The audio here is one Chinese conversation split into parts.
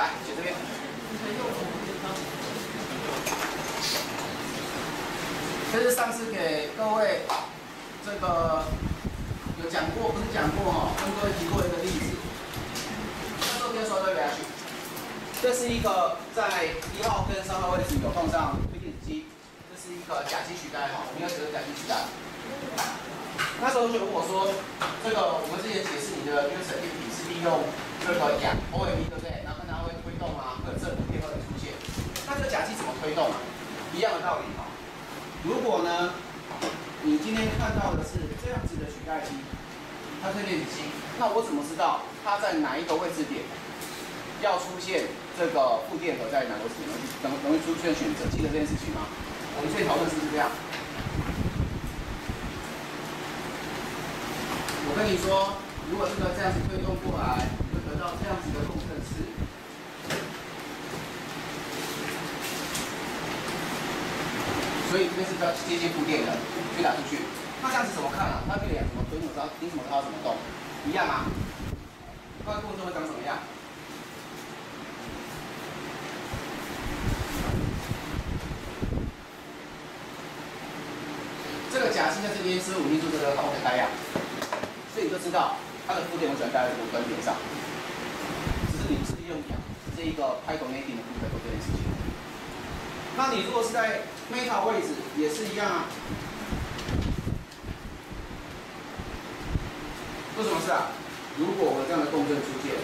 来写这边。这是上次给各位这个有讲过，不是讲过哈，跟各位提过一个例子。那时候跟说对不对？这是一个在1号跟3号位置有放上推电子机，这是一个甲基取代哈，我们要学的甲基取代。那时候同学问我说，这个我们之前解释你的约审电体是利用这个氧 OMe 对不对？然后它会推动啊，会有正负电荷的出现。那这个甲基怎么推动啊？一样的道理哈。如果呢，你今天看到的是这样子的取代机，它是电子机，那我怎么知道它在哪一个位置点要出现这个负电荷在哪个位置容易出现选择？记得这件事情吗？我们之前讨论是不是这样？我跟你说，如果这个这样子推动过来，你会得到这样子的共振式。所以这边是比较接近负电的，去打出去。那这样子怎么看啊？它这个氧怎么推？你怎么知道？凭什么知道怎么动？一样啊。那共振会长什么样？这个甲基在这边是稳定住这个高铁开氧，所以你就知道它的负电会转带在这个端点上。只是你是利用氧这一个拍头内定的部分做这件事情。那你如果是在 meta 位置也是一样啊。做什么事啊？如果我这样的共振出现，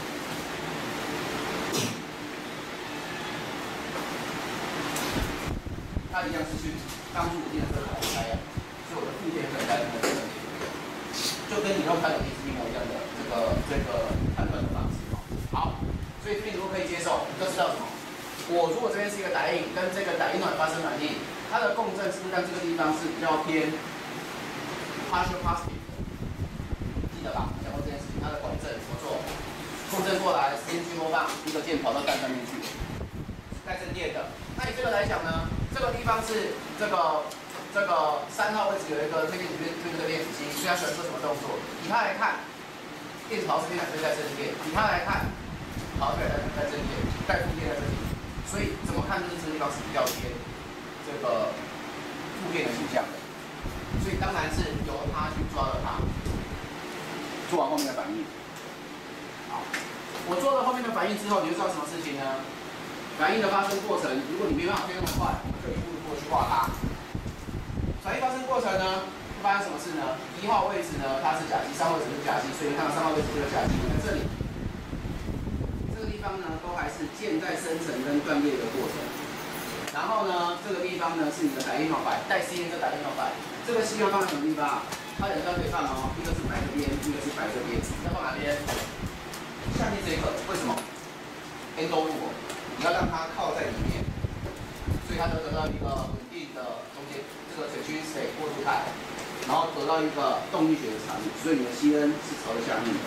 它一样是去帮助我电这个开呀，所以我的负电可以在这个电里面，就跟你用拍手机是一模一样的这个判断的方式。好，所以这边如果可以接受，你就知道什么？我如果这边是一个打印，跟这个打印卵发生反应，它的共振是不是在这个地方是比较偏 partial positive 的？记得吧？讲过这件事情，它的共振怎么做？共振过来，时间去播放，一个键跑到蛋上面去，带正电的。那以这个来讲呢，这个地方是这个3号位置有一个推电子电子机，所以它喜欢做什么动作？以它来看，电子跑这边来带正电；以它来看，跑这边带正电，带负电在这里。所以怎么看就是这个地方是比较偏这个负电的倾向的，所以当然是由它去抓了它，做完后面的反应。好，我做了后面的反应之后，你就知道什么事情呢？反应的发生过程，如果你没办法推那么快，我们就一步一步去画它。反应发生过程呢，会发生什么事呢？1号位置呢，它是甲基，3号位置是甲基，所以看到3号位置这个甲基在这里。地方呢，都还是键在生成跟断裂的过程。然后呢，这个地方呢是你的打印脑白，带 C N 这打印脑白。这个 C N 放在什么地方？它两个可以放哦，一个是摆这边，一个是摆这边。要放哪边？下面这个，为什么 ？N 都入，你要让它靠在里面，所以它就得到一个稳定的中间这个水区水过渡态，然后得到一个动力学的产物，所以你的 C N 是朝着下面的。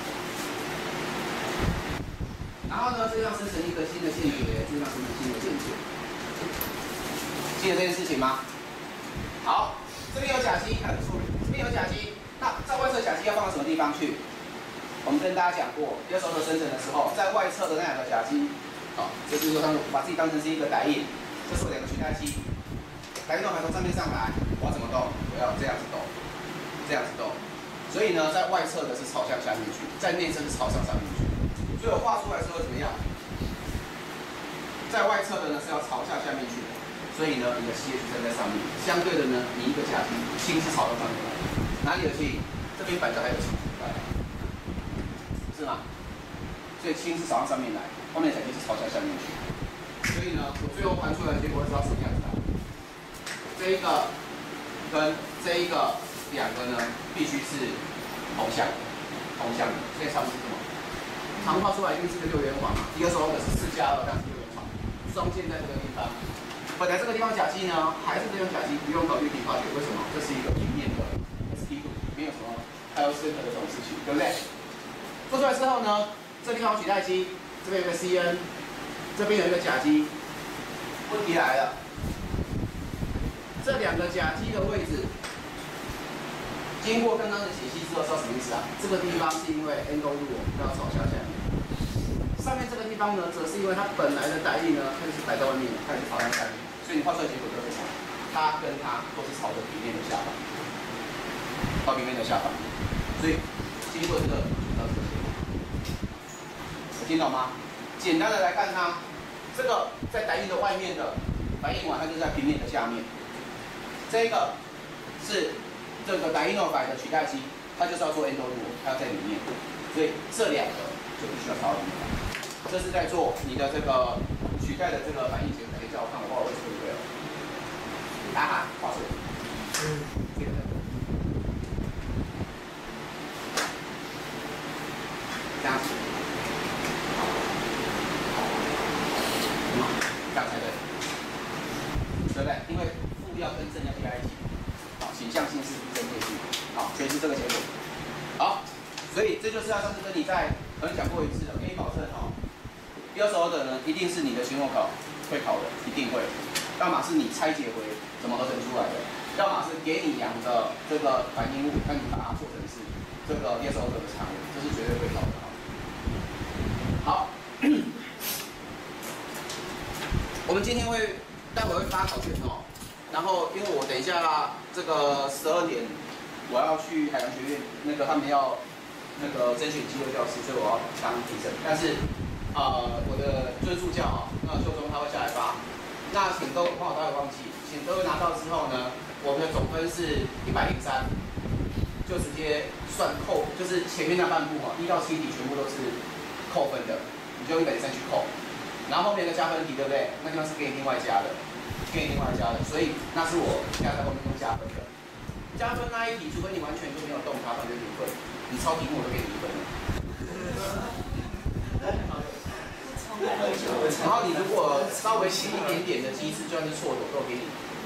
然后呢，这样生成一个新的线学，这样生成新的线学，记得这件事情吗？好，这边有甲基，看出，这边有甲基，那在外侧甲基要放到什么地方去？我们跟大家讲过，要手手生成的时候，在外侧的那两个甲基，好，就是说把自己当成是一个打印，这是我两个取代基，打印动还从上面上来，我要怎么动？我要这样子动，这样子动，所以呢，在外侧的是朝向下面去，在内侧是朝向上面去。所以我画出来之后怎么样？在外侧的呢是要朝向下面去的，所以呢你的 CH 站在上面，相对的呢你一个甲基氢是朝到上面来，哪里有氢？这边反正还有氢，是吗？所以氢是朝向上面来，后面的甲基是朝向下面去，所以呢我最后盘出来的结果是要什么样子的？这一个跟这一个两个呢必须是同向的，所以差不多是什么？长画出来一定是个6元环嘛，一个时候的是4+2，但是6元环，双键在这个地方。本来这个地方甲基呢，还是这种甲基，不用考虑平化学，为什么？这是一个平面的 sp2，没有什么还有深的这种事情，对不对？做出来之后呢，这地方有取代基，这边有个 Cn， 这边有一个甲基，问题来了，这两个甲基的位置。经过刚刚的解析之后，知道什么意思啊？这个地方是因为 N 勾入要朝向下面，上面这个地方方呢，则是因为它本来的带力呢，它就是摆在外面，它也是朝向下面，所以你画出来结果就很好。它跟它都是朝着平面的下方，朝平面的下方。所以经过这个到这个结果，有听懂吗？简单的来看它，这个在带力的外面的反应完，它就在平面的下面。这个是这个 dienophile 的取代基，它就是要做 endo loop， 它要在里面。所以这两个就必须要朝里面。这是在做你的这个取代的这个反应结果。等一下我看我画位置对不对了？啊，画错。这个这样子，这样才对，对不对？因为负要跟正要贴在一起，好，倾向性是正确性，好，所以是这个结果。好，所以这就是要上次跟你在可能讲过一次的，给你保证哦。第二首的呢，一定是你的期末考会考的，一定会。要么是你拆解回怎么合成出来的，要么是给你量的这个反应物，那你把它做成是这个第二首的常物，这是绝对会考的。好，我们今天待会会发考卷哦。然后因为我等一下这个12点我要去海洋学院，那个他们要那个甄选机会教师，所以我要当评审。但是我的就是助教啊，那秀中他会下来发。那请各位朋友不要忘记，请各位拿到之后呢，我们的总分是103，就直接算扣，就是前面那半部1到7题全部都是扣分的，你就用103去扣。然后后面的加分题，对不对？那地方是给你另外加的，给你另外加的，所以那是我加在后面用加分的。加分那一题，除非你完全就没有动它，不然就0分。你抄题目我都给你1分了。然后你如果稍微写一点点的机制，就算是错的，我都给你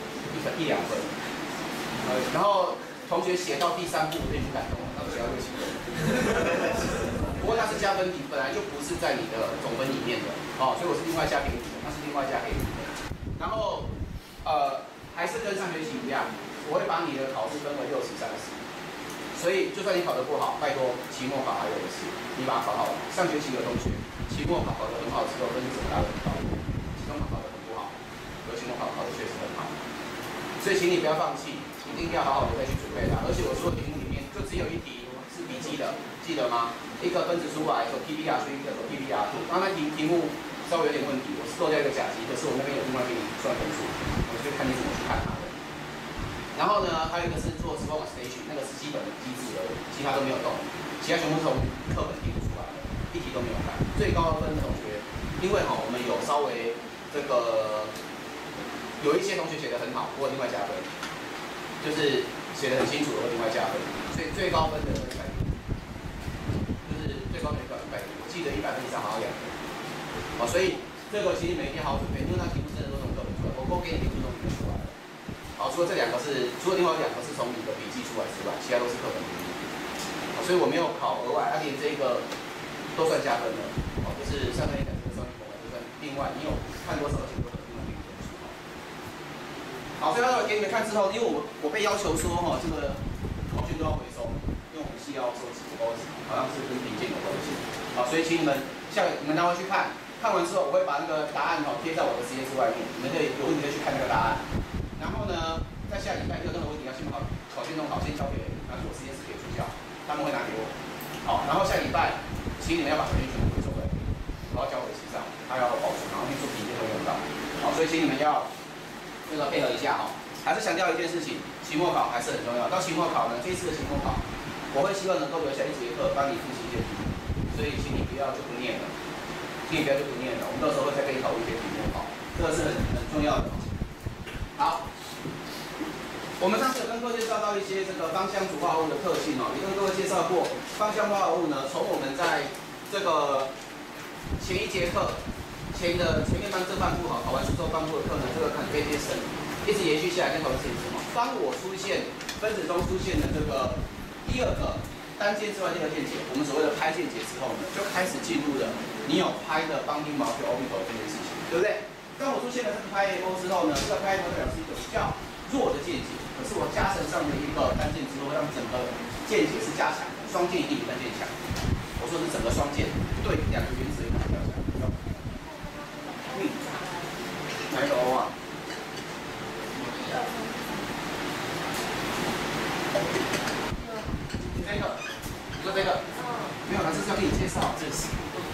1、2分。然后同学写到第3步，我有点不感动了，那我写到6、7分。不过那是加分题，本来就不是在你的总分里面的哦，所以我是另外加给你的，那是另外加给你的。然后还是跟上学期一样，我会把你的考试分为60-30。所以就算你考得不好，拜托期末考还有的是，你把它考好。上学期有同学期末考考得很好之后，分数怎么拉得很高？期中考考得很不好，有期末考考得确实很好。所以请你不要放弃，一定要好好的再去准备它。而且我说的题目里面就只有一题是笔记的，记得吗？一个分子出来走 PBR3，一个走 PBR2。刚才题目稍微有点问题，我是做掉一个假题，可是我那边有另外给你算分数，我就看你怎么去看它的。然后呢，还有一个是做 Swarm Station， 那个是基本的机制而已，其他都没有动，其他全部从课本听出来的，一题都没有看。最高分的同学，因为我们有稍微这个有一些同学写得很好，我有另外加分，就是写得很清楚，我有另外加分，所以最高分的100分，就是最高分的100分，我记得100分以上好像2分。哦，所以这个其实每一天好好准备，因为它题目真的都从课本出来，我勾给你题目都已经出来了。好，除了这2个是，除了另外2个是从你的笔记出来之外，其他都是课本题目。所以我没有考额外，连这个都算加分的。哦，就是上面讲这个双一部分，另外你有看多少的结果，另外给你分数。好，所以待会给你们看之后，因为我被要求说这个考卷都要回收，因为我们系要收集包纸，好像是跟评鉴有关系。好，所以请你们你们待会去看，看完之后我会把那个答案贴在我的实验室外面，你们可以有问题可以去看那个答案。然后呢，在下礼拜有任何问题要先把考卷弄好，先交给我实验室给助教，他们会拿给我。好，然后下礼拜，请你们要把考卷全部回收回来，然后交回系上，他要保存，然后去做评鉴会用到。好，所以请你们要配合一下哈。还是强调一件事情，期末考还是很重要。到期末考呢，这一次的期末考，我会希望能够留下1节课帮你复习一些题目，所以请你不要就不念了，请你不要就不念了，我们到时候会再跟你讨论一些题目哈，这个是很重要的。好，我们上次有跟各位介绍到一些这个芳香主化合物的特性哦，也跟各位介绍过芳香化合物呢，从我们在这个前1节课前面这半部考完书之后半部的课呢，这个 conjugation 一直延续下来，跟讨论是什么？当我出现分子中出现的这个第2个单键之外第2键解，我们所谓的拍键解之后呢，就开始进入了你有拍的 bonding molecule orbital 这件事情，对不对？当我出现了这个拍 AO 之后呢，这个拍 AO 代表是一个比较弱的键解，可是我加成上的一个单键之后，让整个键解是加强的，双键一定比单键强。我说是整个双键对2个原子一定比较强。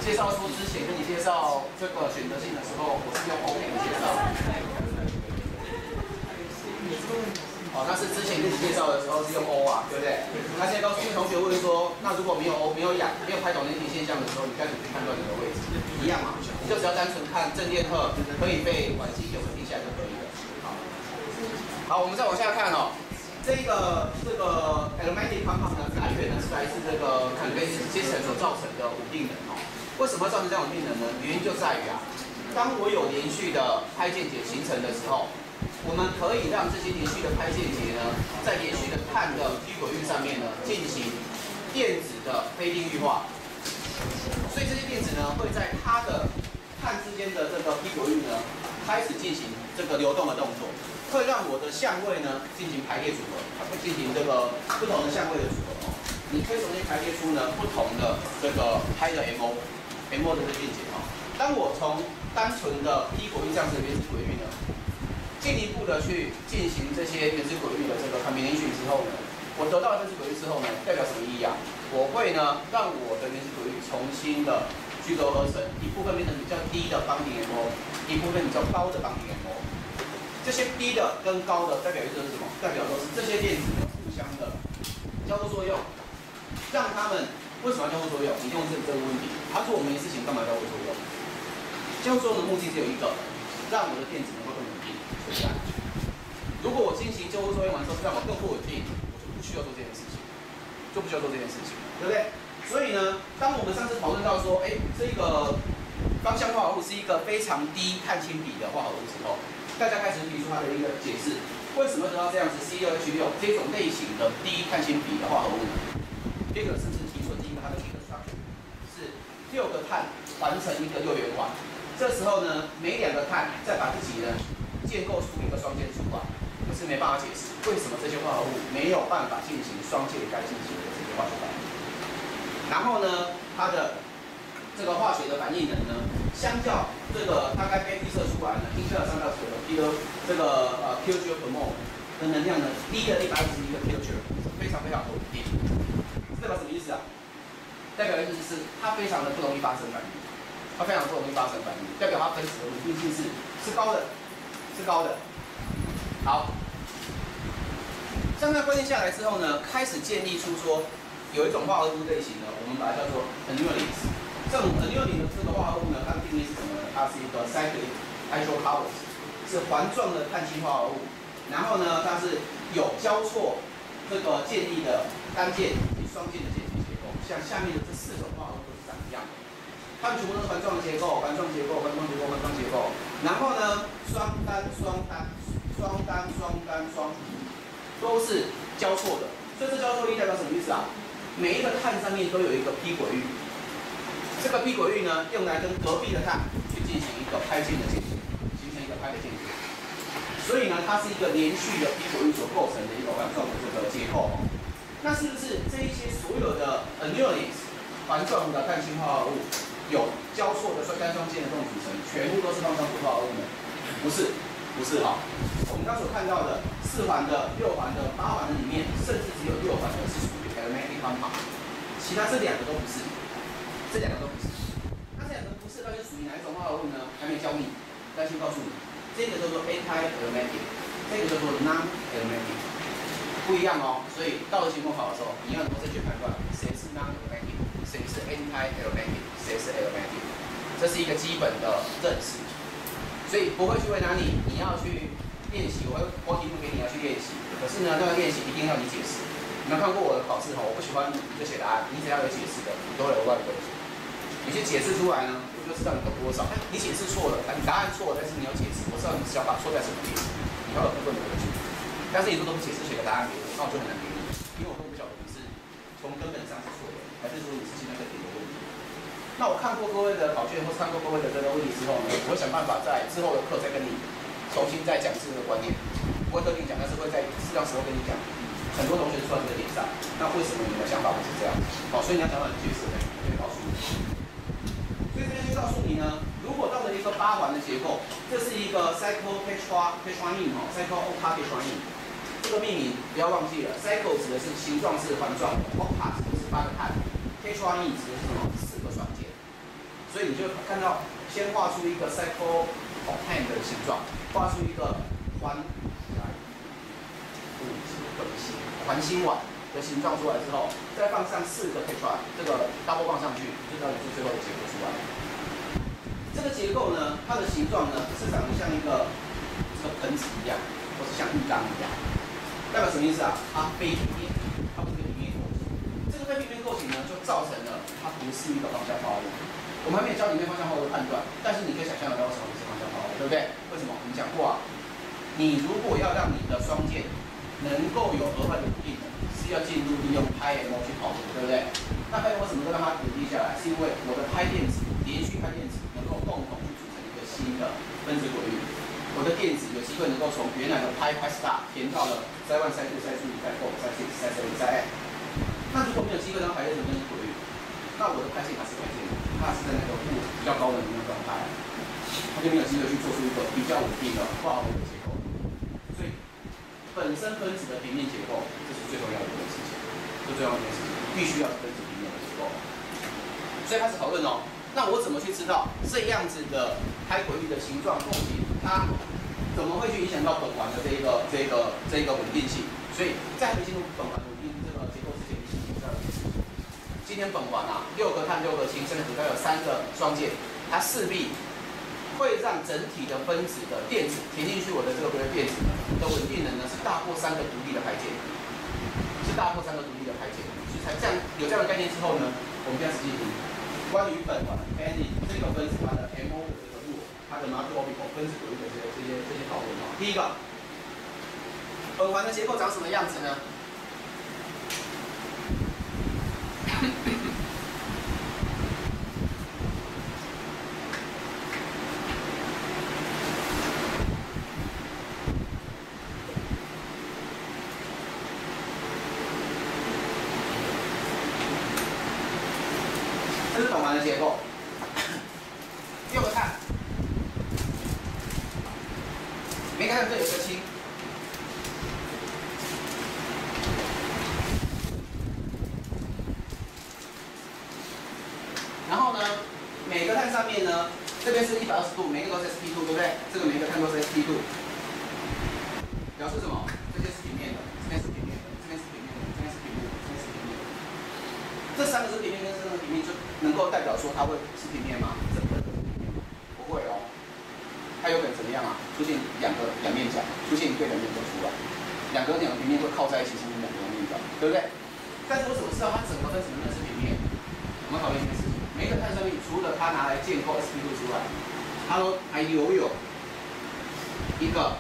介绍书之前跟你介绍这个选择性的时候，我是用 OK 的介绍。哦，那是之前跟你介绍的时候是用 O 啊，对不对？那现在告诉同学问说，那如果没有 O、没有氧、没有拍懂连体现象的时候，你该怎么去判断你的位置？一样嘛，你就只要单纯看正电荷可以被缓急给稳定下来就可以了。好，我们再往下看哦。这个 aromatic compound 呢，来源呢是来自这个 convection system 所造成的稳定能哦。为什么会造成这样稳定能呢？原因就在于啊，当我有连续的拍键结形成的时候，我们可以让这些连续的拍键结呢，在连续的碳的低轨域上面呢，进行电子的非定域化。所以这些电子呢，会在它的碳之间的这个低轨域呢，开始进行这个流动的动作。会让我的相位呢进行排列组合，它会进行这个不同的相位的组合哦。你可以重新排列出呢不同的这个拍的 MO 的这键结哦。当我从单纯的低轨域这样子的原子轨域呢，进一步的去进行这些原子轨域的这个 combination 之后呢，我得到了原子轨域之后呢，代表什么意义啊？我会呢让我的原子轨域重新的聚合合成，一部分变成比较低的bonding MO，一部分比较高的bonding MO。这些低的跟高的代表意思是什么？代表说是这些电子互相的交互作用，让它们为什么要交互作用？你用这个问题，他做我们的事情干嘛交互作用？交互作用的目的只有一个，让我的电子能够更稳定存在。如果我进行交互作用完之后让我更不稳定，我就不需要做这件事情，对不对？所以呢，当我们上次讨论到说，这个芳香化合物是一个非常低碳氢比的化合物之后。大家开始提出它的一个解释，为什么得到这样子 C6H6 这种类型的低碳氢比的化合物呢？第二个甚至提出第一个它的基本 structure 是6个碳环成一个6元环，这时候呢，每2个碳再把自己呢建构出一个双键出来，可是没办法解释为什么这些化合物没有办法进行双键该进行的这些化学反应。然后呢，它的这个化学的反应能呢，相较这个它该被预测出来呢，应该有3到9个kJ per mol 的能量呢，低了151个 kJ， 非常的稳定。代表什么意思啊？代表的意思是它非常的不容易发生反应，代表它分子的稳定性是高的，好，这样的观念下来之后呢，开始建立出说有一种化合物类型呢，我们把它叫做 annualins。这种 annualin 的这个化合物呢，它的定义是什么呢？它是一个 cyclic hydrocarbons， 是环状的碳氢化合物。然后呢，它是有交错这个键力的单键以及双键的键体结构。像下面的这4种化合物都是长一样的，它们全部都是环状结构。然后呢，双单都是交错的。所以这交错力代表什么意思啊？每一个碳上面都有一个 p 轨域。这个 p 轨域呢，用来跟隔壁的碳去进行一个拍键的键结，形成一个拍的键结。所以呢，它是一个连续的 p 轨域所构成的一个环状的这个结构。那是不是这一些所有的 annualins 环状的碳氢化合物有交错的单双键的这种组成，全部都是芳香族化合物呢？不是哈。我们刚所看到的4环的、6环的、8环的里面，甚至只有6环的是属于 aromatic compound， 其他这2个都不是。那这2个不是，到底属于哪一种化合物呢？还没教你，但先告诉你，这个叫做 anti-aromatic， 这个叫做 non-aromatic， 不一样哦。所以到了期末考的时候，你要能够正确判断谁是 non-aromatic， 谁是 anti-aromatic， 谁是 aromatic， 这是一个基本的认识。所以不会去为难你，你要去练习，我会拨题目给你要去练习。可是呢，那个练习一定要你解释。你们看过我的考试我不喜欢你就写答案，你只要有解释的，你都会额外的分数。你去解释出来呢，我就知道你懂多少。你解释错了，你答案错了，但是你有解释，我知道你想法错在什么地方，你要有部分的回去。但是你说都不解释，写个答案给我，那我就很难给你，因为我都不晓得你是从根本上是错的，还是说你是现在在点的问题。那我看过各位的考卷或是看过各位的这个问题之后呢，我会想办法在之后的课再跟你重新再讲这个观念，不会特定讲，但是会在适当时候跟你讲。很多同学说到这个点上，那为什么你的想法会是这样？好，所以你要想办法去解释的，我可以告诉你。所以这边就告诉你呢，如果到了一个8环的结构，这是一个 cyclohexane cyclohexane 这个命名不要忘记了 ，cycle 指的是形状是环状的 ，oca 指的是8个碳 ，hexane 指的是什么？4个双键。 所以你就看到先画出一个 cycle octane 的形状，画出一个环心碗的形状出来之后，再放上4个 tetra 这个 double 放上去，就到底是最后的结果出来。这个结构呢，它的形状呢是长得像一个这个盆子一样，或是像浴缸一样，代表什么意思啊？它非平面，它不是平面构型。这个非平面构型呢，就造成了它不是一个方向抛物。我们还没有教里面方向抛物的判断，但是你可以想象得到什么是方向抛物，对不对？为什么？我们讲过啊，你如果要让你的双键能够有额外的稳定的，是要进入利用拍 M 去跑步，对不对？那拍 M 为什么会让它稳定下来？是因为我的拍电子连续拍电子能够共同去组成一个新的分子轨域，我的电子有机会能够从原来的拍 star 填到了塞1、塞2、塞3、塞4、塞5、塞6、塞7、塞8、塞9、塞 8。那如果没有机会让拍电子分子轨域，那我的拍线还是拍线，它是在那个比较高的能量状态，它就没有机会去做出一个比较稳定的化合物的结构。所以本身分子的平面结构，这是最重要的一件事情，最重要的一件事情，必须要是分子平面的结构。所以开始讨论哦，那我怎么去知道这样子的拍轨域的形状构型，它怎么会去影响到本环的这个稳定性？所以在还没进入本环稳定这个结构之前，你先知道今天本环啊，6个碳6个氢，甚至它有3个双键，它势必会让整体的分子的电子填进去我的这个轨电子的稳定能呢是大过3个独立的排键，是大过3个独立的排键，所以才这样有这样的概念之后呢，我们现在实际关于本环 Annie 这个分子它的 MO 的这个路，它的 multiple orbital 分子轨域的这些讨论哦。第一个，本环的结构长什么样子呢？这是本环的结构，6个碳，每个碳这有一个氢，然后呢，每个碳上面呢，这边是120度，每个都是 sp2，对不对？这个每个碳都是 sp2，表示什么？这些是平面的，这边是平面的，这边是平面的，这边是平面的，这边是平面的。这3个是平面跟这个平面就能够代表说它会是平面吗？整个都是平面吗？不会哦，它有可能怎么样啊？出现两面角，出现一对两面角出来，两个平面会靠在一起，形成两个两面角，对不对？但是我怎么知道它整个分子能不能是平面？我们讨论一件事情，每一个碳上面除了它拿来建构 sp2 之外，它都还留有一个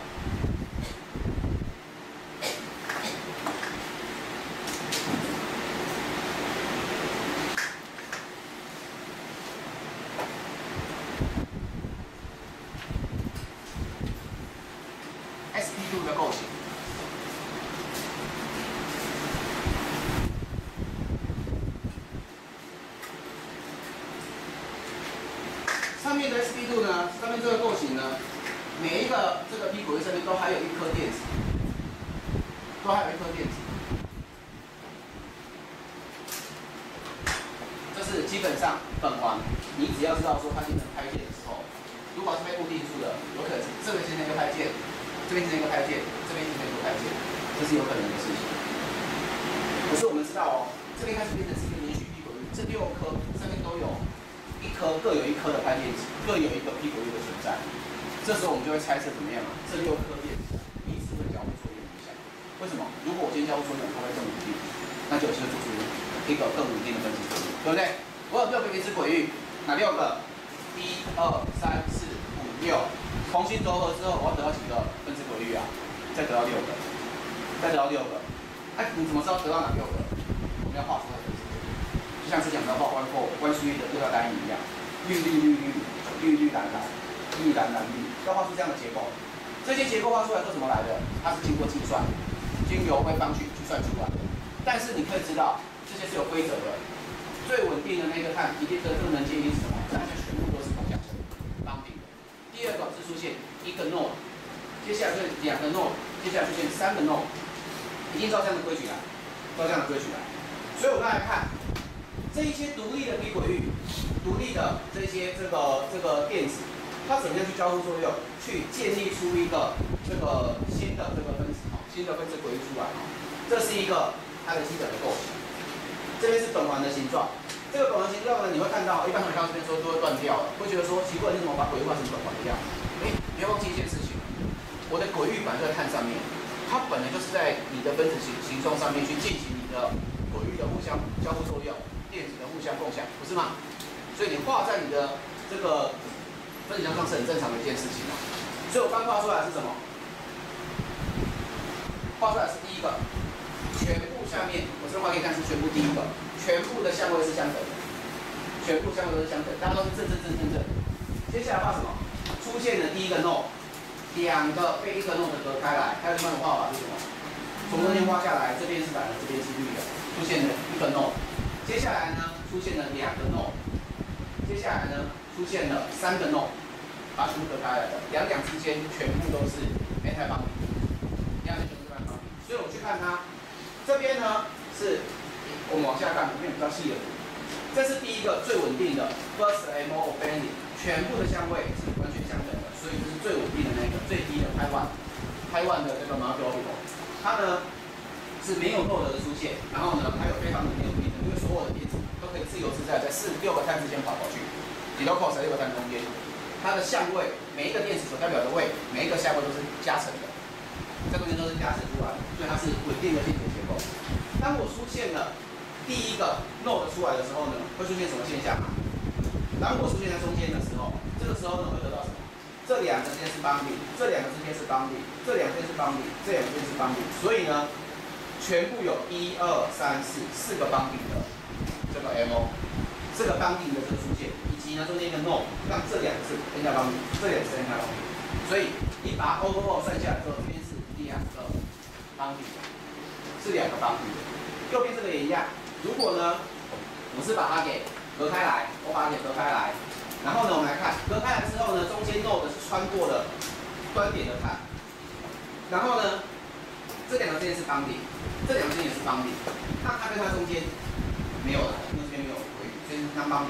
的构型，上面的 sp2 呢，上面这个构型呢，每一个这个 p 轨上面都还有一颗电子，都还有一颗电子，这是基本上本环，你只要知道说它变成拍键的时候，如果是被固定住的，有可能这个形成一个拍键。这边是一个拍键，这边是一个拍键，这是有可能的事情。可是我们知道哦，这边开始变成是一个连续 p 轨域，这6颗上面都有各有一颗的拍电子，各有一个 p 轨域的存在。这时候我们就会猜测怎么样啊？这6颗电子彼此会交互作用影响。为什么？如果我今天交互作用，它会更稳定，那就有机会做出一个更稳定的分子轨域，对不对？我有6个彼此轨域，哪6个？1、2、3、4、5、6。重新揉合之后，我要得到几个分子轨域啊？再得到6个，再得到6个。哎，你怎么知道得到哪6个？我们要画出来的，就像之前我们要画关系的对照单一样，绿蓝绿，要画出这样的结构。这些结构画出来都怎么来的？它是经过计算，经由微方矩计算出来的。但是你可以知道，这些是有规则的。最稳定的那个碳，一定的这个能阶一定是什么？这些全部都是同向性当定的。第2个是出现一个 node， 接下来是2个 node， 接下来出现3个 node， 一定照这样的规矩来，照这样的规矩来。所以我们来看， 这一些独立的低轨域、独立的这些这个电子，它怎么样去交互作用，去建立出一个这个新的这个分子新的分子轨域出来这是一个它的基本的构型。这边是苯环的形状，这个苯环形状呢，你会看到，一般同学看到这边说都会断掉了，会觉得说奇怪，你怎么把轨域画成苯环一样？不要忘记一件事情，我的轨域本来就在碳上面，它本来就是在你的分子形状上面去进行你的轨域的互相交互作用，电子的互相共享，不是吗？所以你画在你的这个分子形状上是很正常的一件事情所以我刚画出来是什么？画出来是第一个，全部下面，我这画给你看是全部第一个，全部的相位是相等的，全部相位都是相等，大家都是正。接下来画什么？出现的第一个 node， 两个被一个 node 隔开来，还有另外一种画法是什么？从中间画下来，这边是蓝的，这边是绿的，出现了一个 node。接下来呢，出现了两个 node。接下来呢，出现了三个 node， 把全部隔开来的，两之间全部都是 anti bonding， 所以我去看它，这边呢是我们往下看，里面比较细的图，这是第一个最稳定的 first MO of bonding， 全部的相位是完全相等的，所以这是最稳定的那个最低的Pi1的这个 molecular orbital， 它呢是没有node的出现，然后呢还有非常稳定的，因为所有的电子都可以自由自在在6个碳之间跑去，底到 cos 6个碳中间，它的相位每一个电子所代表的位，每一个相位都是加成的。这中间都是加成出来的，所以它是稳定的电子结构。当我出现了第一个 node 出来的时候呢，会出现什么现象当我出现在中间的时候，这个时候呢会得到什么？这两个之间是bonding，这两个之间是bonding，这两个之间是bonding，这两个之间是bonding，所以呢，全部有1、2、3、4个bonding的这个 MO， 这个bonding的这个出现，以及呢中间一个 node， 让这两个是 anti bonding， 这两个是 anti bonding， 所以你把它 overall 算下来之后，这边是两个bonding，是两个bonding，右边这个也一样。如果呢，我是把它给隔开来，我把它给隔开来，然后呢，我们来看隔开来之后呢，中间 node 是穿过了端点的碳，然后呢，这两个之间是bonding，这两个之间也是bonding，那它跟它中间没有了，因为这边没有回语，这是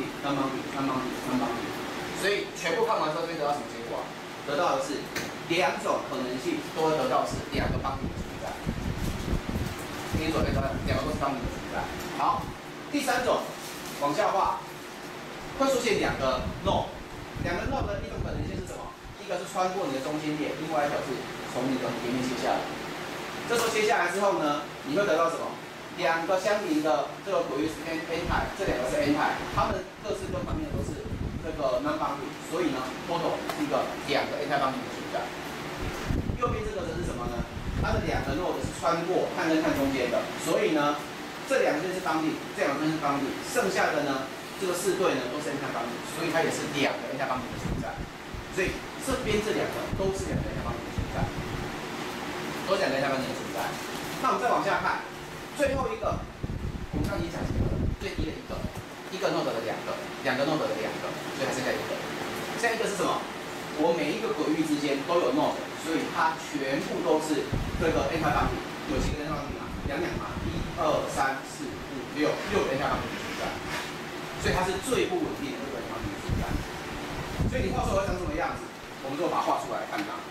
non-bonding，所以全部看完之后，就会得到什么结果得到的是两种可能性都会得到是两个bonding的存在。第一种可以得到两个都是bonding的存在。好，第三种往下画，会出现两个 node， 两个 node 的一种可能性是什么？一个是穿过你的中间点，另外一条是从你的点面切下来。这时候切下来之后呢，你会得到什么？两个相邻的这个轨域是 n-type， 这两个是 n-type， 它们各自各方面都是这个 non-bonding， 所以呢 total 是一个两个 anti-bonding 的存在。右边这个是什么呢？它的两个 node 是穿过碳跟碳中间的，所以呢，这两个是bonding，这两个是bonding，剩下的呢，这个4对呢都是 anti-bonding，所以它也是两个 anti-bonding 的存在。所以这边这两个都是两个 anti-bonding 的存在，都是两个 anti-bonding 的存在。那我们再往下看，最后一个，我们刚才已经讲过了，最低的一个 node 的两个 node 的两个，所以还剩下一个。现在一个是什么？我每一个轨域之间都有 node， 所以它全部都是这个 anti-bonding， 有几个 anti-bonding 嘛？两嘛，1、2、3、4、5、6，6个 anti-bonding 的存在，所以它是最不稳定的这个 anti-bonding 的存在。所以你画出来会长什么样子？我们就把它画出来看它。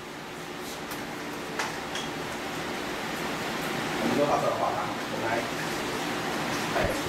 我们就画出来画它，我们来看一下。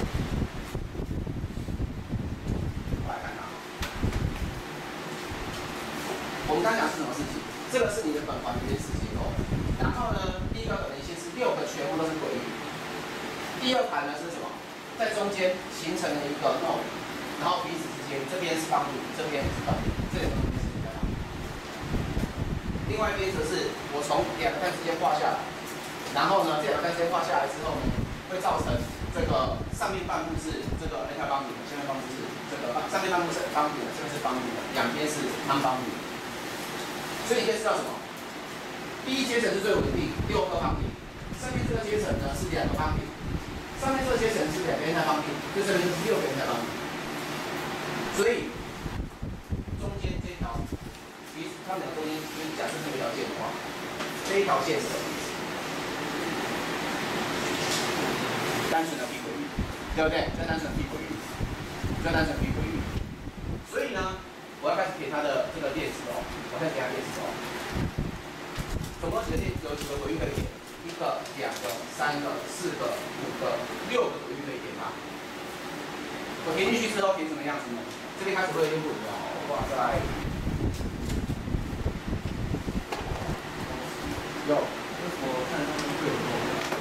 我们刚讲是什么事情？这个是你的苯环的电磁结构。然后呢，第一个可能性是6个全部都是轨域。第二盘呢是什么？在中间形成了一个 node， 然后彼此之间这边是bonding，这边是bonding，这两个东西是比较bonding。另外一边则是我从两个碳之间画下来，然后呢，这两个碳之间画下来之后呢，会造成这个上面半部是这个 anti-bonding， 下面半部是这个上面半部是 bonding 的，这边是 bonding 的，两边是 non-bonding。所以你可以知道什么？第一阶层是最稳定，6个bonding，上面这个阶层呢是2个bonding，上面这个阶层是2个anti-bonding，这边是6个anti-bonding。所以中间这条，它们两个中间，假设这条线的话，这一条线是什么意思？单纯的低轨域， 对不对？这单纯的 P 轨域，这单纯的 P 轨域。所以呢，我要开始填它的这个电子哦，我开始填它电子哦。总共有几个轨域可以填？一个、两个、三个、四个、五个、6个轨域可以填吗？我填进去之后填什么样子呢？这边开始会有点混淆，哇塞！有，我看他们会有错。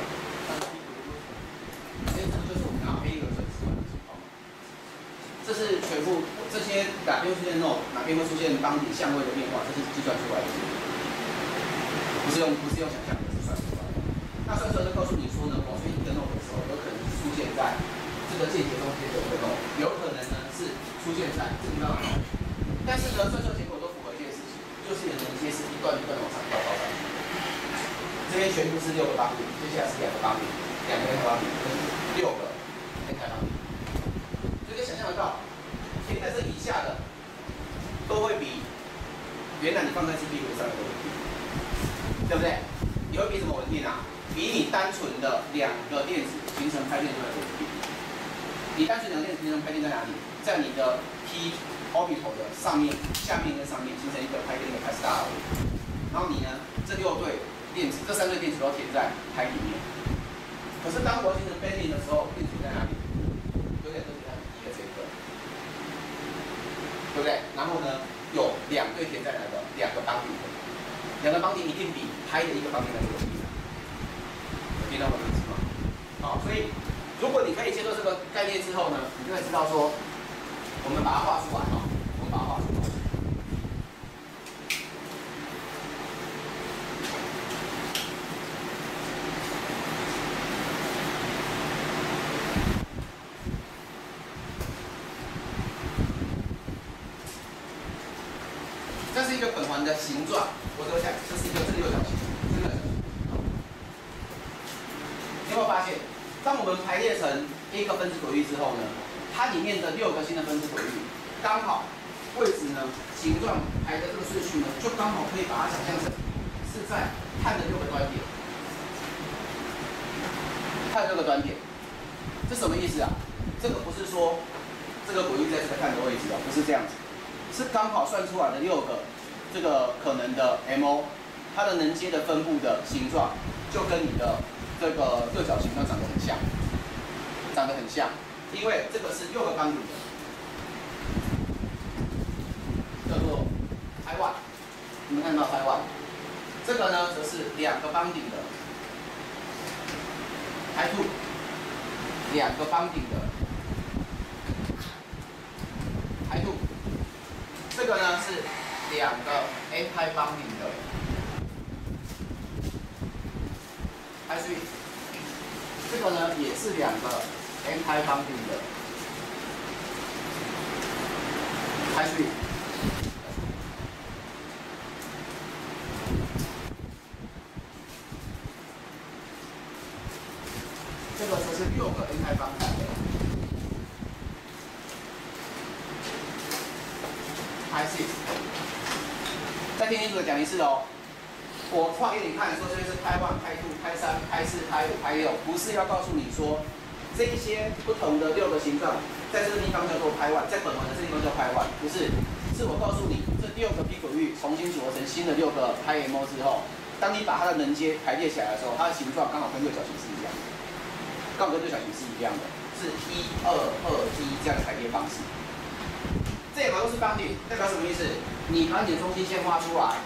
这就是我们要 A 的整数的情况。这是全部这些哪边会出现 node， 哪边会出现当底相位的变化，这是计算出来的，不是用想象的，是算出来的。那算出来就告诉你说呢，我出现一个 node 的时候，有可能是出现在这个间接中间的一个 node， 有可能呢是出现在这个 node。但是呢，算出来结果都符合一件事情，就是你的连接是一段一段的往上跳高上去。这边全部是6个帮点，接下来是2个帮点，2个 n 帮点，6个 n 帮点。所以可以想象得到，填在这以下的都会比原来你放在 CPU 上的都稳定，对不对？你会比什么稳定啊？比你单纯的2个电子形成拍电出来的稳定。你单纯2个电子形成拍电在哪里？在你的 p orbital 的上面、下面跟上面形成一个拍电的 p star。然后你呢，这6对电子，这3对电子都填在拍里面。可是当我形成 bending 的时候，电子在哪里？有点都填在1的这一个，对不对？然后呢，有2对填在哪个？2个帮点，2个帮点一定比拍的1个帮点来的稳定。有听到我的意思吗？好，所以如果你可以接受这个概念之后呢，你就会知道说，我们把它画出来哦，我们把它画出来。这是一个苯环的形状，我这个讲，这是一个这个6角形，这个6角形。你有没有发现，当我们排列成一个分子轨域之后呢，它里面的6个新的分子轨域，刚好位置呢、形状排的这个顺序呢，就刚好可以把它想象成是在碳的6个端点，碳的6个端点，这什么意思啊？这个不是说这个轨域在这个碳的位置哦，不是这样子。是刚好算出来的6个这个可能的 MO， 它的能阶的分布的形状就跟你的这个六角形状长得很像，因为这个是6个帮点的，叫做 I1， 你们看到 I1， 这个呢则是2个帮点的 I2， 2个帮点的 I2。这个呢是2个 n 派帮点的 I3， 这个呢也是2个 n 派帮点的 I3， 这个则是6个 n 派帮点的I6， 再听清楚的讲一次哦。我画给你看，说这边是拍1、拍2、拍3、拍4、拍5、拍6，不是要告诉你说这一些不同的6个形状，在这个地方叫做拍1，在本环的这个地方叫拍1，不是，是我告诉你这6个 P 轨域重新组合成新的6个拍 MO 之后，当你把它的能阶排列起来的时候，它的形状刚好跟6角形是一样的，刚好跟6角形是一样的，是1、2、2、1这样的排列方式。这2个都是帮点，代表什么意思？你把你的中心线画出来，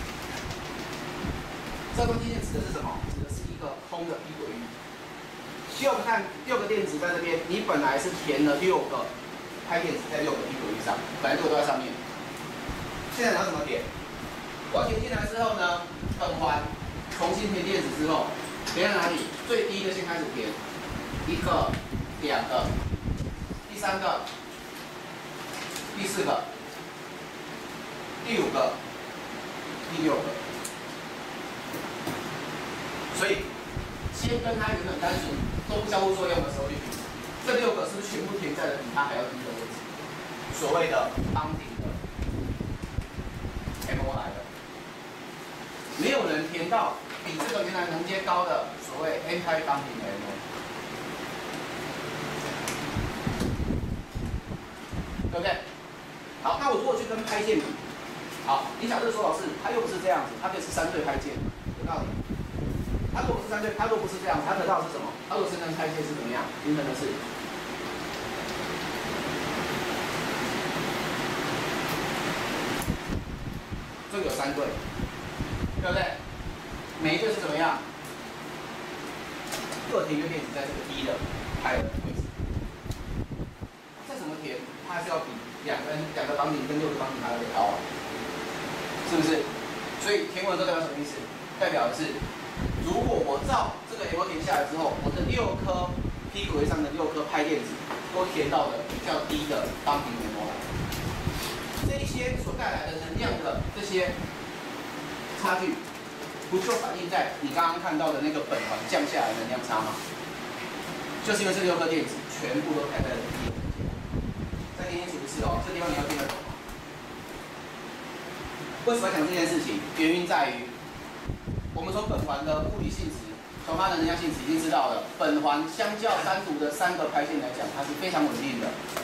这个中心线指的是什么？指的是一个空的 P 轨域。所以我们看6个电子在这边，你本来是填了6个拍电子在6个 P 轨域上，本来6个都在上面。现在你要怎么点？我填进来之后呢，苯环重新填电子之后，填在哪里？最低的先开始填，1个、2个，第3个。第4个、第5个、第6个，所以先跟它原本单纯都不交互作用的时候去比，这6个是不是全部填在了比它还要低的位置？所谓的帮顶的 MO 来了，没有人填到比这个原来能阶高的所谓 N 开帮顶的 MO。 对不对？好，那我如果去跟拍件比，好，你假设说老师，它又不是这样子，它可以是3对拍件，有道理。它如果不是3对，它如果不是这样，它得到的是什么？它如果是3对拍件是怎么样？平衡的是。这个有3对，对不对？每一对是怎么样？各填一个电子在这个低的拍的位置。再怎么填，它还是要比两个绑点跟6个绑点还要高啊，是不是？所以填完之后代表什么意思？代表的是，如果我照这个 M 填下来之后，我的6颗P 轨上的6颗拍电子都填到了比较低的当平 M 来。这一些所带来的能量的这些差距，不就反映在你刚刚看到的那个本环降下来的能量差吗？就是因为这6颗电子全部都排在了低的。再听清楚一次哦，这地方你要听得懂。为什么要讲这件事情？原因在于，我们从本环的物理性质，从它的能量性质已经知道了，本环相较单独的3个拍线来讲，它是非常稳定的。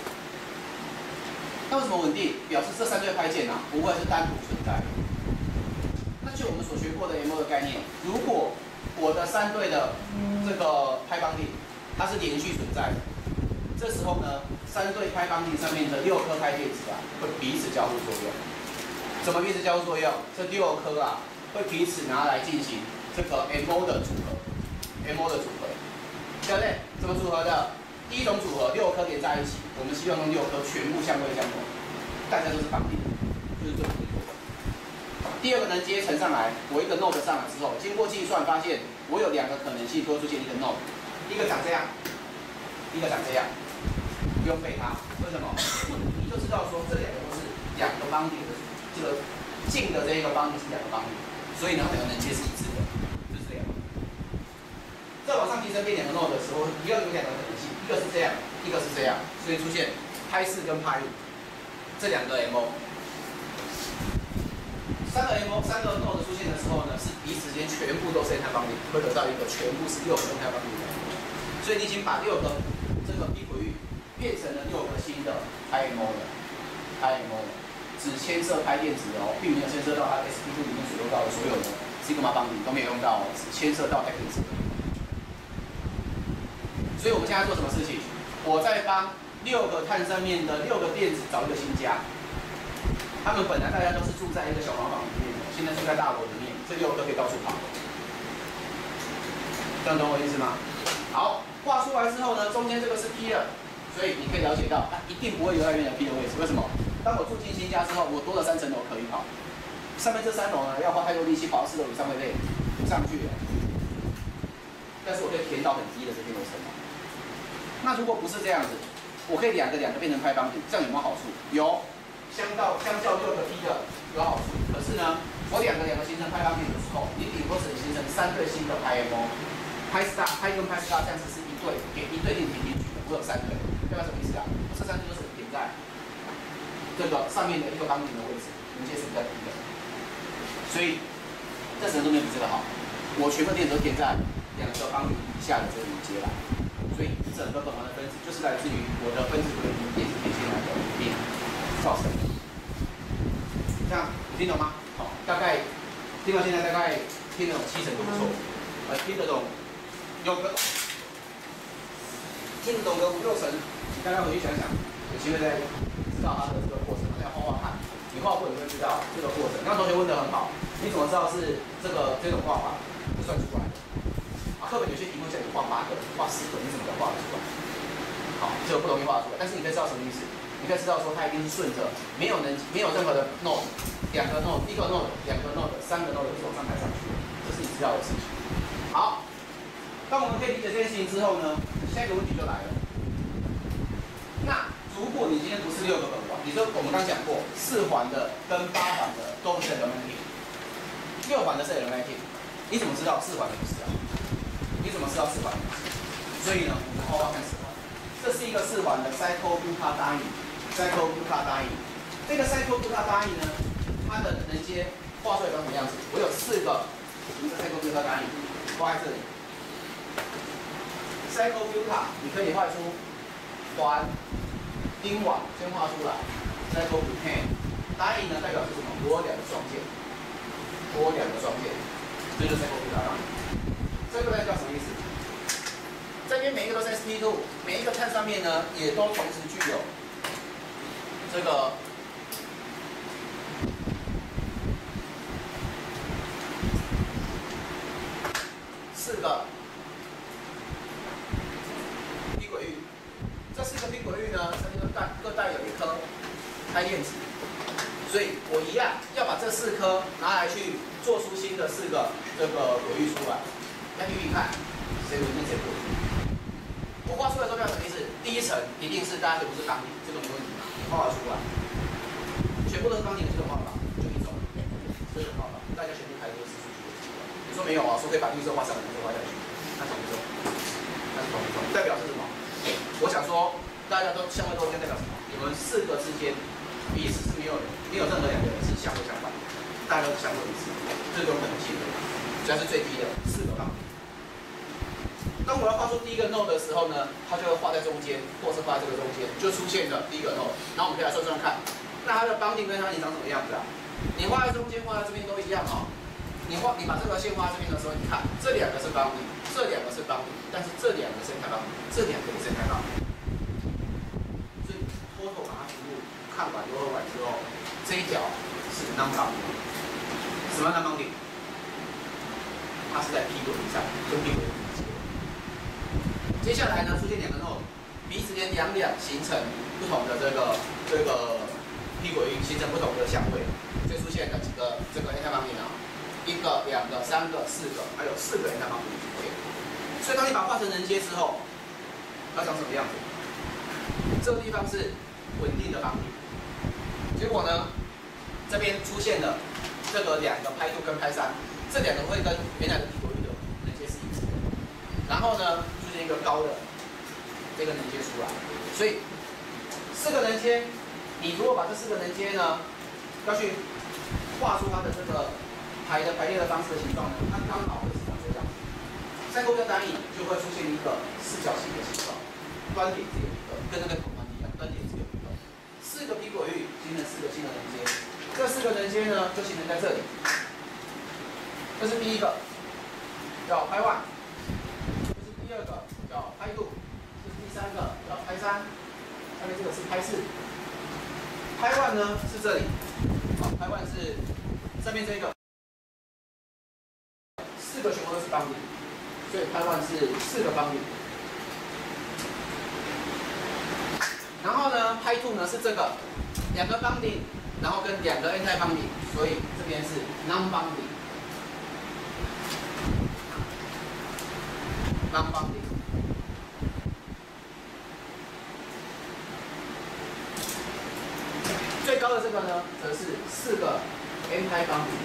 那为什么稳定？表示这3对拍件啊，不会是单独存在的。那就我们所学过的 MO 的概念，如果我的3对的这个拍邦定，它是连续存在的，这时候呢，3对拍邦定上面的6颗拍电子啊，会彼此交互作用。怎么彼此交互作用？这6颗啊，会彼此拿来进行这个 MO 的组合 ，MO 的组合，对不对？怎么组合的？第一种组合，6颗连在一起，我们希望用6颗全部相对相同，大家都是绑定，就是这么一个做法。第二个能接乘上来，我一个 node 上来之后，经过计算发现，我有2个可能性都会出现一个 node， 一个长这样，一个长这样，不用背它，为什么？你就知道说这2个都是2个邦定的，这个近的这一个邦定是2个邦定，所以呢2个能接是一致的，就是这样。再往上提升变2个 node 的时候，一样有2个可能性。一个是这样，一个是这样，所以出现拍4跟拍5这2个 MO。3个 MO、3个 node 出现的时候呢，是彼此间全部都是态邦定，会得到一个全部是6个态邦定的。所以你已经把6个这个 P 轨域变成了6个新的拍 MO 了，拍 MO 了，只牵涉拍电子哦，并没有牵涉到它 sp2 里面所用到的所有的 sigma 邦定都没有用到哦，只牵涉到 拍电子。所以我们现在做什么事情？我在帮6个碳上面的6个电子找一个新家。他们本来大家都是住在一个小茅房里面的，现在住在大楼里面，这6个可以到处跑。这样懂我意思吗？好，画出来之后呢，中间这个是 P 了，所以你可以了解到，它一定不会留在原来 P 的位置。为什么？当我住进新家之后，我多了3层楼可以跑，上面这3楼呢要花太多力气跑到4楼以上会累，不上去了。但是我可以填到很低的这边楼层。那如果不是这样子，我可以两个变成拍邦定，这样有没有好处？有，相较6个 P 的有好处。可是呢，我两个形成拍邦定的时候，你顶多只能形成3对新的拍 MO， 拍star 拍跟拍 star 这样子是一对，给一对电填进去的，我有3对，代表什么意思啊？这3对都是填在这个上面的一个邦定的位置，能接是比较低的，所以这时候都没有比这个好。我全部电子都填在2个邦定以下的这个连接来。所以整个本环的分子就是来自于我的分子轨与电子填进来的变造成的。这样你听懂吗？好，大概听到现在大概听得懂70%不错，听得懂有个听得懂个5、6成，你大概回去想想，有机会再知道它的这个过程，再画画看。你画过你会知道这个过程。刚刚同学问得很好，你怎么知道是这种画法算出来的？课本有些题目叫你画8个、画10个，你怎么画得出来？好，这个不容易画出来，但是你可以知道什么意思？你可以知道说它一定是顺着没有任何的 node， 2个 node、1个 node、2个 node、3个 node 往上抬上去，这是你知道的事情。好，当我们可以理解这件事情之后呢，下一个问题就来了。那如果你今天不是6个本环，你说我们刚讲过4环的跟8环的都是 elementing，6环的是 elementing， 你怎么知道4环的不是啊？你怎么知道4环的？所以呢，我们画画看4环。这是一个4环的 cyclobutadiene。这个 cyclobutadiene 呢，它的能接画出来长什么样子？我有4个一个 cyclobutadiene画在这里。cyclobuta 你可以画出环、 钉网先画出来，再勾 pen。答应呢代表是什么？我有两个双键，我有两个双键，这就是 cycle diagram。cycle diagram 叫什么意思？这边每一个都是 SP2， 每一个碳上面呢也都同时具有这个4个 P 轨域。这4个 P 轨域呢，上面各带有1颗开电子，所以我一样要把这4颗拿来去做出新的4个这个轨域出来。来比比看，谁稳定谁不稳定？我画出来之后代表什么意思？第一层一定是大家都不是钢铁，这个没问题嘛，画出来，全部都是钢铁的这种画法，就一种这种画法，大家全部开都是4数据的。你说没有啊？说可以把绿色画上来，蓝色画下去，那同一种，那是同一种，代表是什么？我想说，大家都相位都应该代表什么？你们4个之间彼此是没有任何2个人是相位相反的，大家都相位一致，这种可能性的，只要是最低的4个钢铁。当我要画出第一个 node 的时候呢，它就会画在中间，或是画在这个中间，就出现了第一个 node。然后我们可以来算算看，那它的bonding跟它长什么样子啊？你画在中间，画在这边都一样哦。你把这条线画在这边的时候，你看这2个是bonding，这2个是bonding，但是这2个是太bonding，这2个也是太bonding。所以total把它全部看完、优化完之后，这一条是 non-bonding。什么 non-bonding？它是在 P 轨上，跟 P 轨接。接下来呢，出现2个 node， 彼此间2形成不同的这个 P 轨域，形成不同的相位，所以出现了几个这个 anti-bonding 啊，1个、2个、3个、4个，还有4个 anti-bonding。所以当你把它画成人阶之后，它长什么样子？这个地方是稳定的bonding，结果呢，这边出现了这个2个派2跟派3，这2个会跟原来的 P 轨域的人阶是一致的。然后呢，出现一个高的这个人阶出来，所以4个人阶，你如果把这4个人阶呢，要去画出它的这个排列的方式的形状呢，它刚好会是长这样。cycle diagram就会出现一个4角形的形状，端点只有一个，跟那个头环一样，端点只有一个。4个 P 轨域形成4个新的人阶，这4个人阶呢就形成在这里。这是第一个，叫派1。第2个叫派2，这是第3个叫派3，下面这个是派4。派1呢是这里，好，派1是上面这个，4个全部都是bonding，所以派1是4个bonding。然后呢，派2呢是这个2个bonding，然后跟2个 anti-bonding， 所以这边是 non-bonding。non-bonding。最高的这个呢，则是4个 anti-bonding。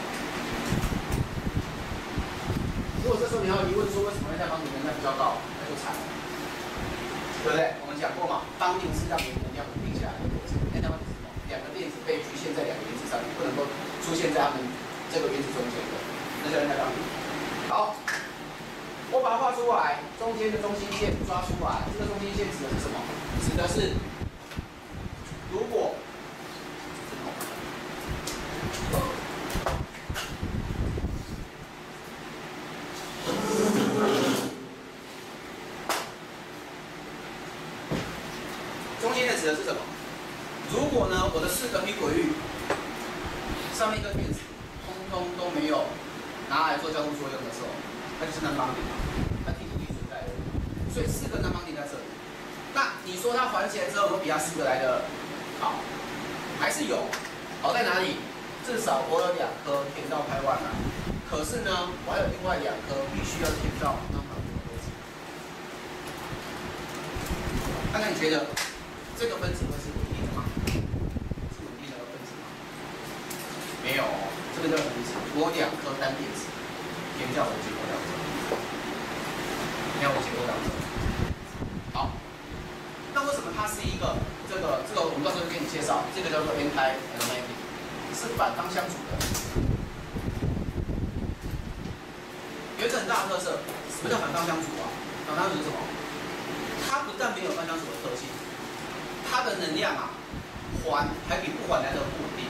如果这时候你要疑问说为什么 anti-bonding 能量比较高，那就惨了，对不对？我们讲过嘛，bonding是让能量稳定下来的过程。anti-bonding 是什么？2个电子被局限在2个原子上面，不能够出现在它们这个原子中间的，那叫 anti-bonding。好。我把它画出来，中间的中心线抓出来。这个中心线指的是什么？指的是如果中间的指的是什么？如果呢，我的4个 P 轨域上面一个电子通通都没有拿来做交互作用的时候，它就是non-bonding，它T不存在的，所以4个non-bonding在这里。那你说它环起来之后有比它4个来的好，还是有，好在哪里？至少我有2颗填到派1来，可是呢，我还有另外2颗必须要填到non-bonding的位置。看看你觉得这个分子会是稳定的吗？是稳定的分子吗？没有，这个叫什么意思？我2颗单电子。填掉我的结构量子，填我结构量子。好，那为什么它是一个这个我们到时候会给你介绍，这个叫做 anti-bonding， 是反方相处的。有一个很大的特色，什么叫反方相处啊？反方相处是什么？它不但没有方相处的特性， 它的能量啊，还比不还来的不稳定，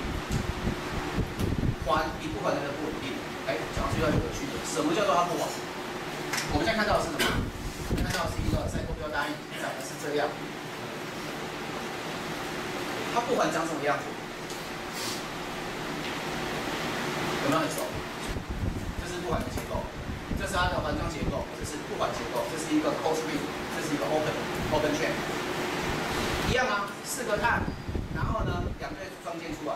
还比不还来的不稳定。哎，讲到这段有趣的，什么叫做它不还？我们现在看到的是什么？我们看到的是一个赛扣标单，长得是这样。它不还长什么样子？有没有很熟？这是不还的结构，这是它的环状结构，这是不还结构，这是一个 closed ring， 这是一个 open chain， 一样啊，4个碳，然后呢2对双键出来。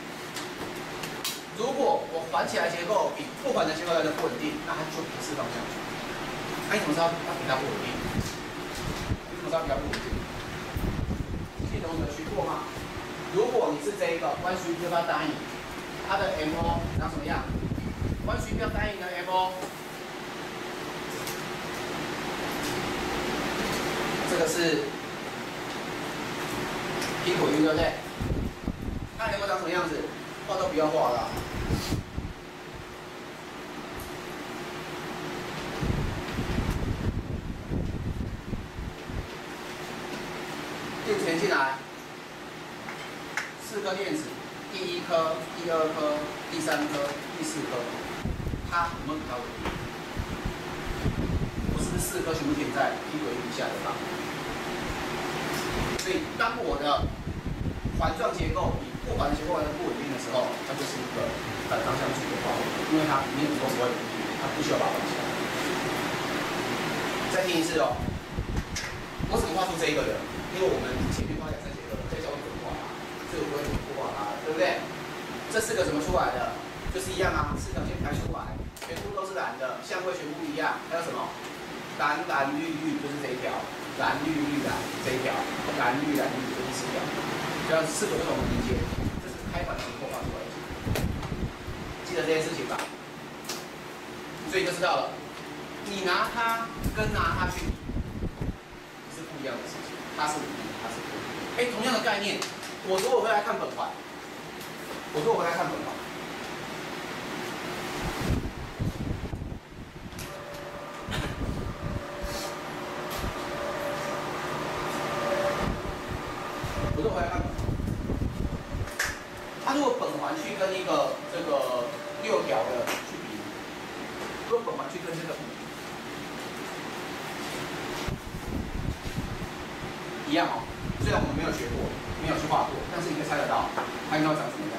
如果我环起来结构比不环的结构来的不稳定，那它就不是方向。那你怎么知道它比它不稳定？你怎么知道比它不稳定？系统有学过吗？如果你是这一个弯曲标单引，它的 MO 长什么样？弯曲标单引的 MO， 这个是苹果云，对不对？它 MO 长什么样子？画都不要画了。电子连进来，4颗电子，第1颗、第2颗、第3颗、第4颗，它有没有比较稳定？我是不是4颗全部填在苹果云以下的吧？所以当我的环状结构比不环结构来的不稳定的时候，它就是一个反方向矩的话，因为它里面很多不会稳定，它不需要把它绑起来。再听一次哦，我怎么画出这一个的？因为我们前面画2、3节课在教怎么画它，所以我会怎么画它，对不对？这4个怎么出来的？就是一样啊，4条线排出来，全部都是蓝的，相位全部一样。还有什么？蓝蓝绿绿就是这一条，蓝绿绿蓝这一条，蓝绿蓝绿就是4条。这样4个不同的连接，这是开反结构画出来的。记得这件事情吧。所以就知道了，你拿它跟拿它去比是不一样的事情。它是稳定，它是不稳定。哎，同样的概念，我如果回来看本环，我如果回来看本环，我如果回来看本环，它如果本环去跟一个这个6条的去比，如果本环去跟这个比，一样哦。虽然我们没有学过，没有去画过，但是你可以猜得到它应该长什么样。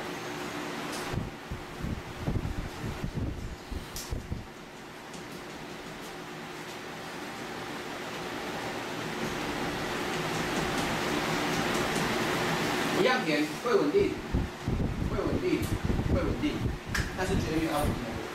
一样填会稳定，会稳定，会稳定，但是绝对没有它稳定的过，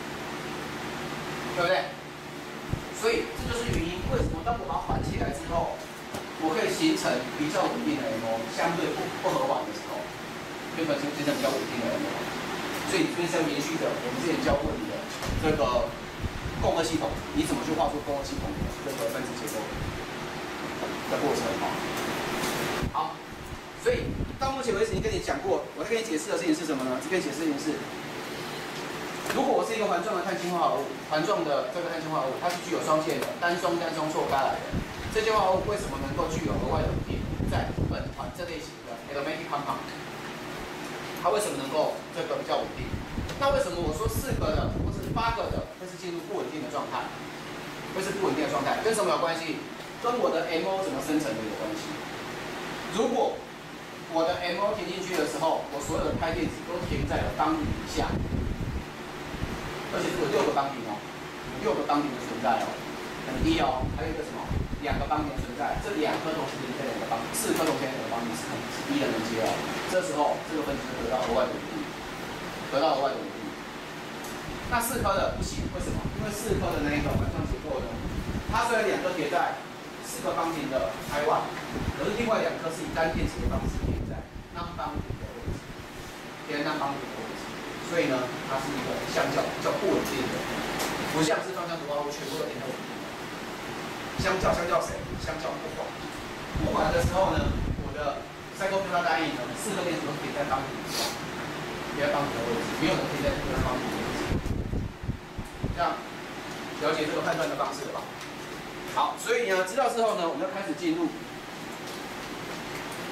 对不对？所以这就是原因，为什么当我把它环起来之后，我可以形成比较稳定的 MO， 相对不和缓的时候，就本身形成比较稳定的 MO。所以这是要延续着我们之前教过你的这个共轭系统，你怎么去画出共轭系统的这个分子结构的过程哦。好，所以到目前为止，已经跟你讲过，我在跟你解释的事情是什么呢？这边解释的事情是，如果我是一个环状的碳氢化合物，环状的这个碳氢化合物，它是具有双键的，单双错开来的。这些化合物为什么能够具有额外的稳定？在苯环这类型的 aromatic compound， 它为什么能够这个比较稳定？那为什么我说4个的或者是8个的会是进入不稳定的状态？会是不稳定的状态，跟什么有关系？跟我的 MO 怎么生成的有关系。如果我的 MO 填进去的时候，我所有的开电子都填在了钢顶以下，而且是有6个钢顶哦，6个钢顶的存在哦，很低哦，还有一个什么？2个钢顶存在，这2颗同时连接2个钢顶，4颗同时连接2个钢顶是低的连接哦。这时候这个分子就得到额外的稳定，得到额外的稳定。那4颗的不行，为什么？因为4颗的那一个环状结构呢，它虽然2颗叠在4个钢顶的开外，可是另外2颗是以单电池的方式叠在non-bounded的位置，叠在non-bounded的位置，所以呢，它是一个相较比较不稳定的，不像是芳香毒化物全部都填在稳定。相较谁？相较不环。不环的时候呢，我的cyclopentadiene呢，4个电子都填在钢顶上，填在钢顶的位置，没有人填在这个钢顶的位置。这样了解这个判断的方式了吧？好，所以呢，知道之后呢，我们要开始进入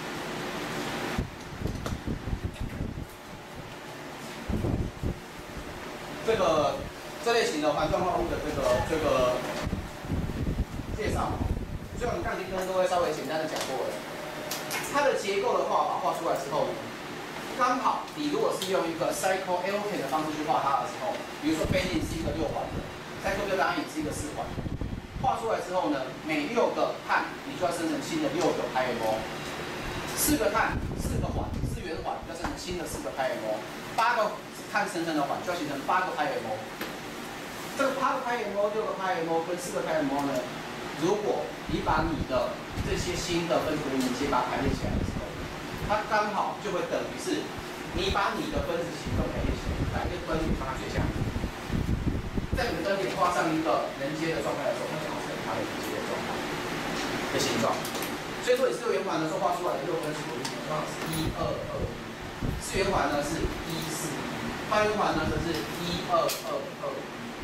这类型的环状化合物的这个介绍，所以我们刚才跟各位稍微简单的讲过了。它的结构的话，画出来之后呢，刚好你如果是用一个 cycloalkane 的方式去画它的时候，比如说 benzene 是一个6环的 ，cyclobutadiene 是一个4环，画出来之后呢，每6个碳你就要生成新的6个 pi-mol，4个碳4个环4圆环就要生成新的4个 pi-mol，8个碳生成的环就要形成8个 pi-mol。这个8个 pi-mol、6个 pi-mol 跟4个 pi-mol 呢，如果你把你的这些新的分子规律把它排列起来的时候，它刚好就会等于是你把你的分子形状排列起来，把一个端点放在最下面，在你的端点画上一个能接的状态的时候，它正好是它的能接的状态的形状。所以说，你4个圆环的时候画出来的6分子规律形状是1、2、2，4圆环呢是1、4，8圆环呢则是1、2、2、2。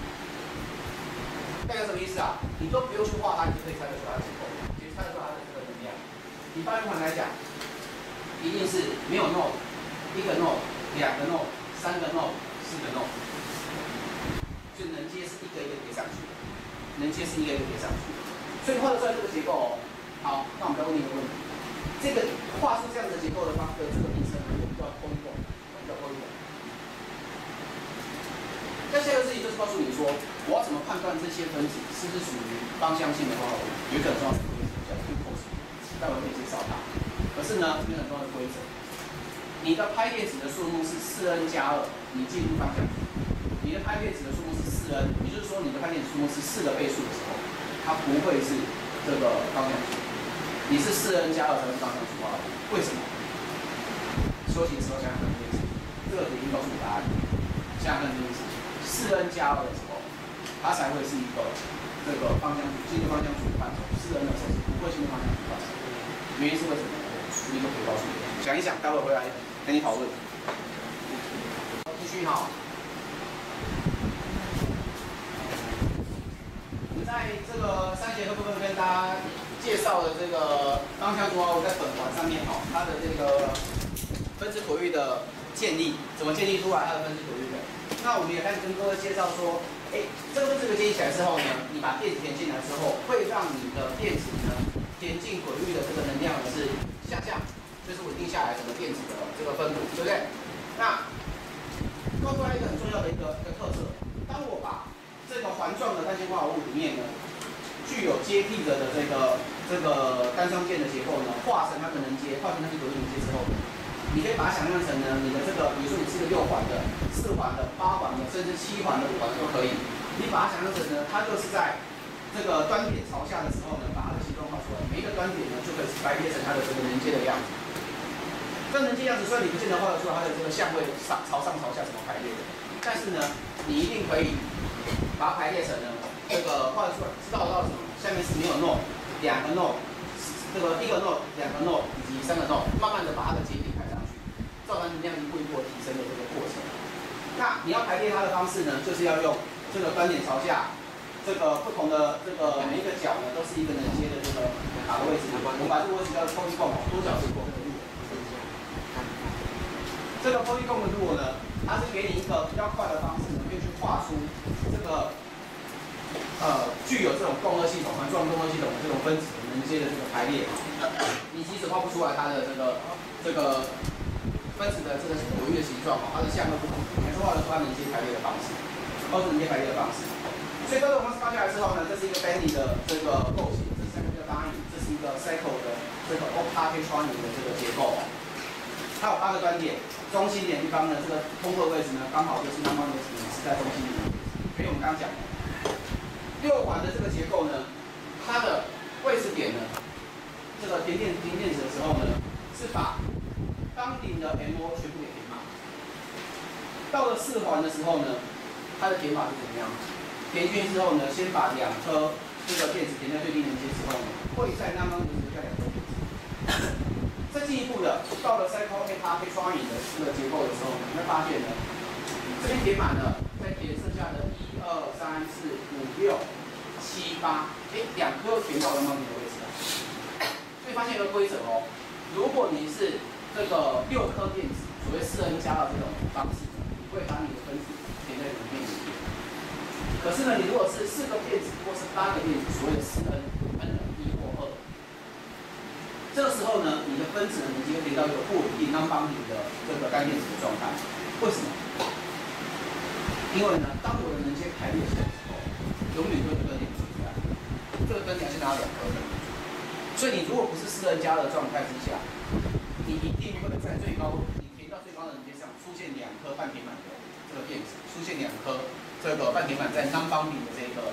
代表什么意思啊？你都不用去画它，你就可以猜得出它的结构，其实猜得出它的这个能量。以8圆环来讲，一定是没有 node， 1个 node、2个 node、3个 node、4个 node， 所以能接是一个一个叠上去的，能接是一个一个叠上去的。所以画得出来这个结构哦。好，那我们再问你一个问题：这个画出这样的结构的这个名称，我们叫 polygon， 我们叫 polygon。那下一个事情就是告诉你说，我要怎么判断这些分子是不是属于方向性的化合物？有一个很重要的规则叫 glucose， 待会会介绍它。可是呢，有很重要的规则，你的拍电子的数目是4n加2，你进入方向组；你的拍电子的数目是4n，也就是说你的拍电子数目是4个倍数的时候，它不会是这个方向组。你是4n加2才是方向组化合物，为什么？休息的时候想想看这件事，这个已经告诉你答案。想想看这件事。4n加2的时候，它才会是一个这个方向组，进入方向组的范畴。4n的时候是不会进入方向组的范畴。原因是为什么？你都可以告诉你。想一想，待会回来跟你讨论。继续哈。我们在这个3节课部分跟大家介绍的这个方向组化合物在苯环上面哈，它的这个分子可率的建立，怎么建立出来它的分子可率的？那我们也开始跟各位介绍说，这个分子建立起来之后呢，你把电子填进来之后，会让你的电子呢填进轨率的这个能量呢是下降，就是稳定下来整个电子的这个分布，对不对？那告诉大家一个很重要的一个特色，当我把这个环状的单氢化合物里面呢，具有接替的这个单双键的结构呢，化成它的能阶，化成它的轨率能阶之后，你可以把它想象成呢，你的这个，比如说你是个6环的、4环的、8环的，甚至7环的、5环的都可以。你把它想象成呢，它就是在这个端点朝下的时候呢，把它的形状画出来，每一个端点呢就可以排列成它的这个能阶的样子。这能阶样子虽然你不见得画得出来它的这个相位朝上朝下怎么排列的，但是呢，你一定可以把它排列成呢，这个画得出来，知道什么？下面是没有 node， 2个 node， 这个1个 node、2个 node以及3个 node， 慢慢的把它的节点排上去，造成能量一步一步的提升的这个过程。那你要排列它的方式呢，就是要用这个端点朝下，这个不同的这个每一个角呢，都是一个能阶的这个哪个位置？我们把这个位置叫做 polygon 多角结构。这个 polygon 的路呢，它是给你一个比较快的方式呢，可以去画出这个具有这种共轭系统、环状共轭系统的这种分子能阶的这个排列。你即使画不出来它的这个分子的这个轨率的形状，它的相位不同，还是画得出它能阶排列的方式，都是能阶排列的方式。所以这种方式画下来之后呢，这是一个 benzene 的这个构型，这是cyclobutadiene，这是一个 cycle 的这个 octahedral 的这个结构。它有8个端点，中心点地方呢，这个通过位置呢，刚好就是normal位置是在中心点。所以我们刚刚讲的6环的这个结构呢，它的位置点呢，这个填电子的时候呢，是把当顶的 MO 全部给填满。到了4环的时候呢，它的填法是怎么样？填进去之后呢，先把2颗这个电子填在最低能阶之后呢，会在normal位置留下2颗电子。再进一步的，到了 cyclohexane 的这个结构的时候呢，你会发现呢，这边填满了，再填剩下的1、2、3、4、5、6、7、8，2颗填到了normal的位置了。所以发现一个规则哦，如果你是这个6颗电子，所谓4n加2这种方式，你会把你的分子填在里面。 可是呢，你如果是4个电子或是8个电子，所谓的4N，N 等于1或2，这个时候呢，你的分子呢已经连到一个不稳定 non-bonding 的这个单电子的状态。为什么？因为呢，当我的能阶排列起来之后，永远都有一个电子存在，这个根你要先拿到2颗的。所以你如果不是4N 加的状态之下，你一定会在最高，你填到最高的能阶上出现2颗半填满的这个电子，出现2颗这个半填满在 non-bonding 的这个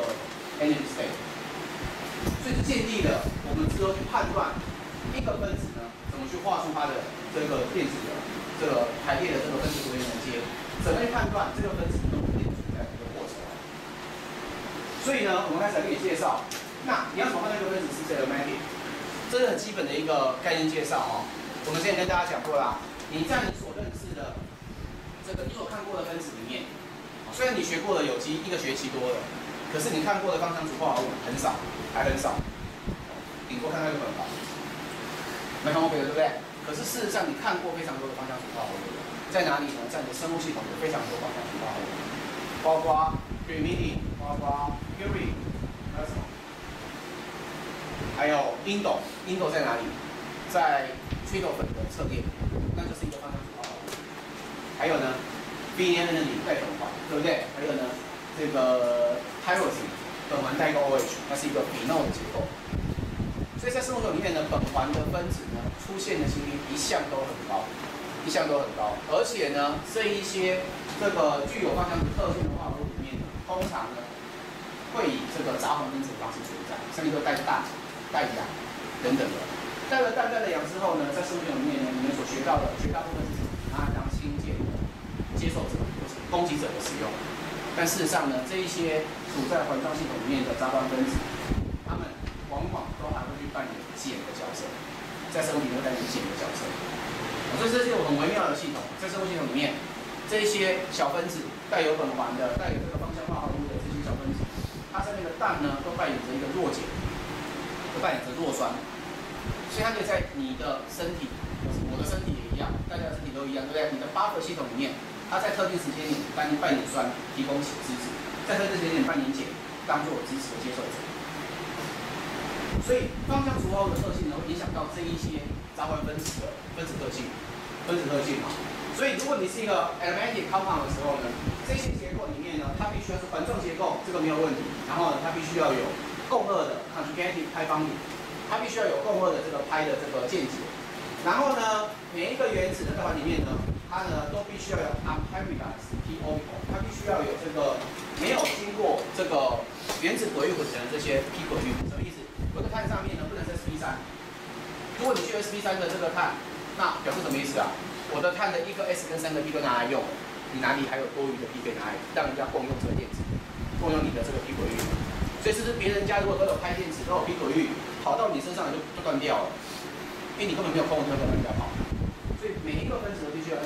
energy state。所以是建立了我们之后去判断一个分子呢怎么去画出它的这个电子的这个排列的这个分子活跃能阶，怎么去判断这个分子能不能电子存在的一个过程。所以呢，我们开始来给你介绍。那你要怎么判断一个分子是 aromatic？ 这是很基本的一个概念介绍哦。我们之前跟大家讲过啦，你在你所认识的这个你所看过的分子里面，虽然你学过的有机1个学期多了，可是你看过的芳香族化合物很少，还很少，顶多看到一个苯环，没看过别的，对不对？可是事实上，你看过非常多的芳香族化合物，在哪里呢？在你的生物系统有非常多芳香族化合物，包括 pyrimidine， 包括 purine， 还有什么？还有英斗，英斗在哪里？在吹豆粉的侧面，那就是一个芳香族化合物。还有呢 ，phenylalanine 带苯环，对不对？还有呢，这个 tyrosine 苯环带一个 OH， 那是一个 phenol 的结构。所以在生物学里面呢，苯环的分子呢出现的几率一向都很高，一向都很高。而且呢，这一些这个具有芳香族特性的化合物里面呢，通常呢会以这个杂环分子的方式存在，上面都带氮、带氧等等的。带了氮、带了氧之后呢，在生物学里面呢，你们所学到的绝大部分是拿来当氢键的接受者或是供给者的使用。但事实上呢，这一些处在环状系统里面的杂环分子，它们往往都还会去扮演碱的角色，在生物里面扮演碱的角色。所以这是一个很微妙的系统，在生物系统里面，这一些小分子带有苯环的、带有这个芳香化合物的这些小分子，它上面的氮呢，都扮演着一个弱碱，都扮演着弱酸。所以它可以在你的身体，我的身体也一样，大家的身体都一样，对不对？你的buffer系统里面，它在特定时间点扮演酸，提供支持；在特定时间点扮演碱，当做支持的接受者。所以芳香族化合物的特性呢，会影响到这一些杂环分子的分子特性啊。所以如果你是一个 aromatic compound 的时候呢，这些结构里面呢，它必须要是环状结构，这个没有问题。然后呢，它必须要有共轭的 conjugated pi bonding。它必须要有共轭的这个拍的这个键结，然后呢，每一个原子的在环里面呢，它呢都必须要有 unhybridized p orbital， 它必须要有这个没有经过这个原子轨域混成的这些 p 轨域，什么意思？我的碳上面呢不能是 sp3， 如果你去 sp3的这个碳，那表示什么意思啊？我的碳的1个 s 跟3个 p 都拿来用，你哪里还有多余的 p 可以拿来让人家共用这个电子，共用你的这个 p 轨域？所以是别人家如果都有拍电子，都有 p 轨域，跑到你身上就断掉了，因为你根本没有空这个让人家跑。所以每一个分子都必须要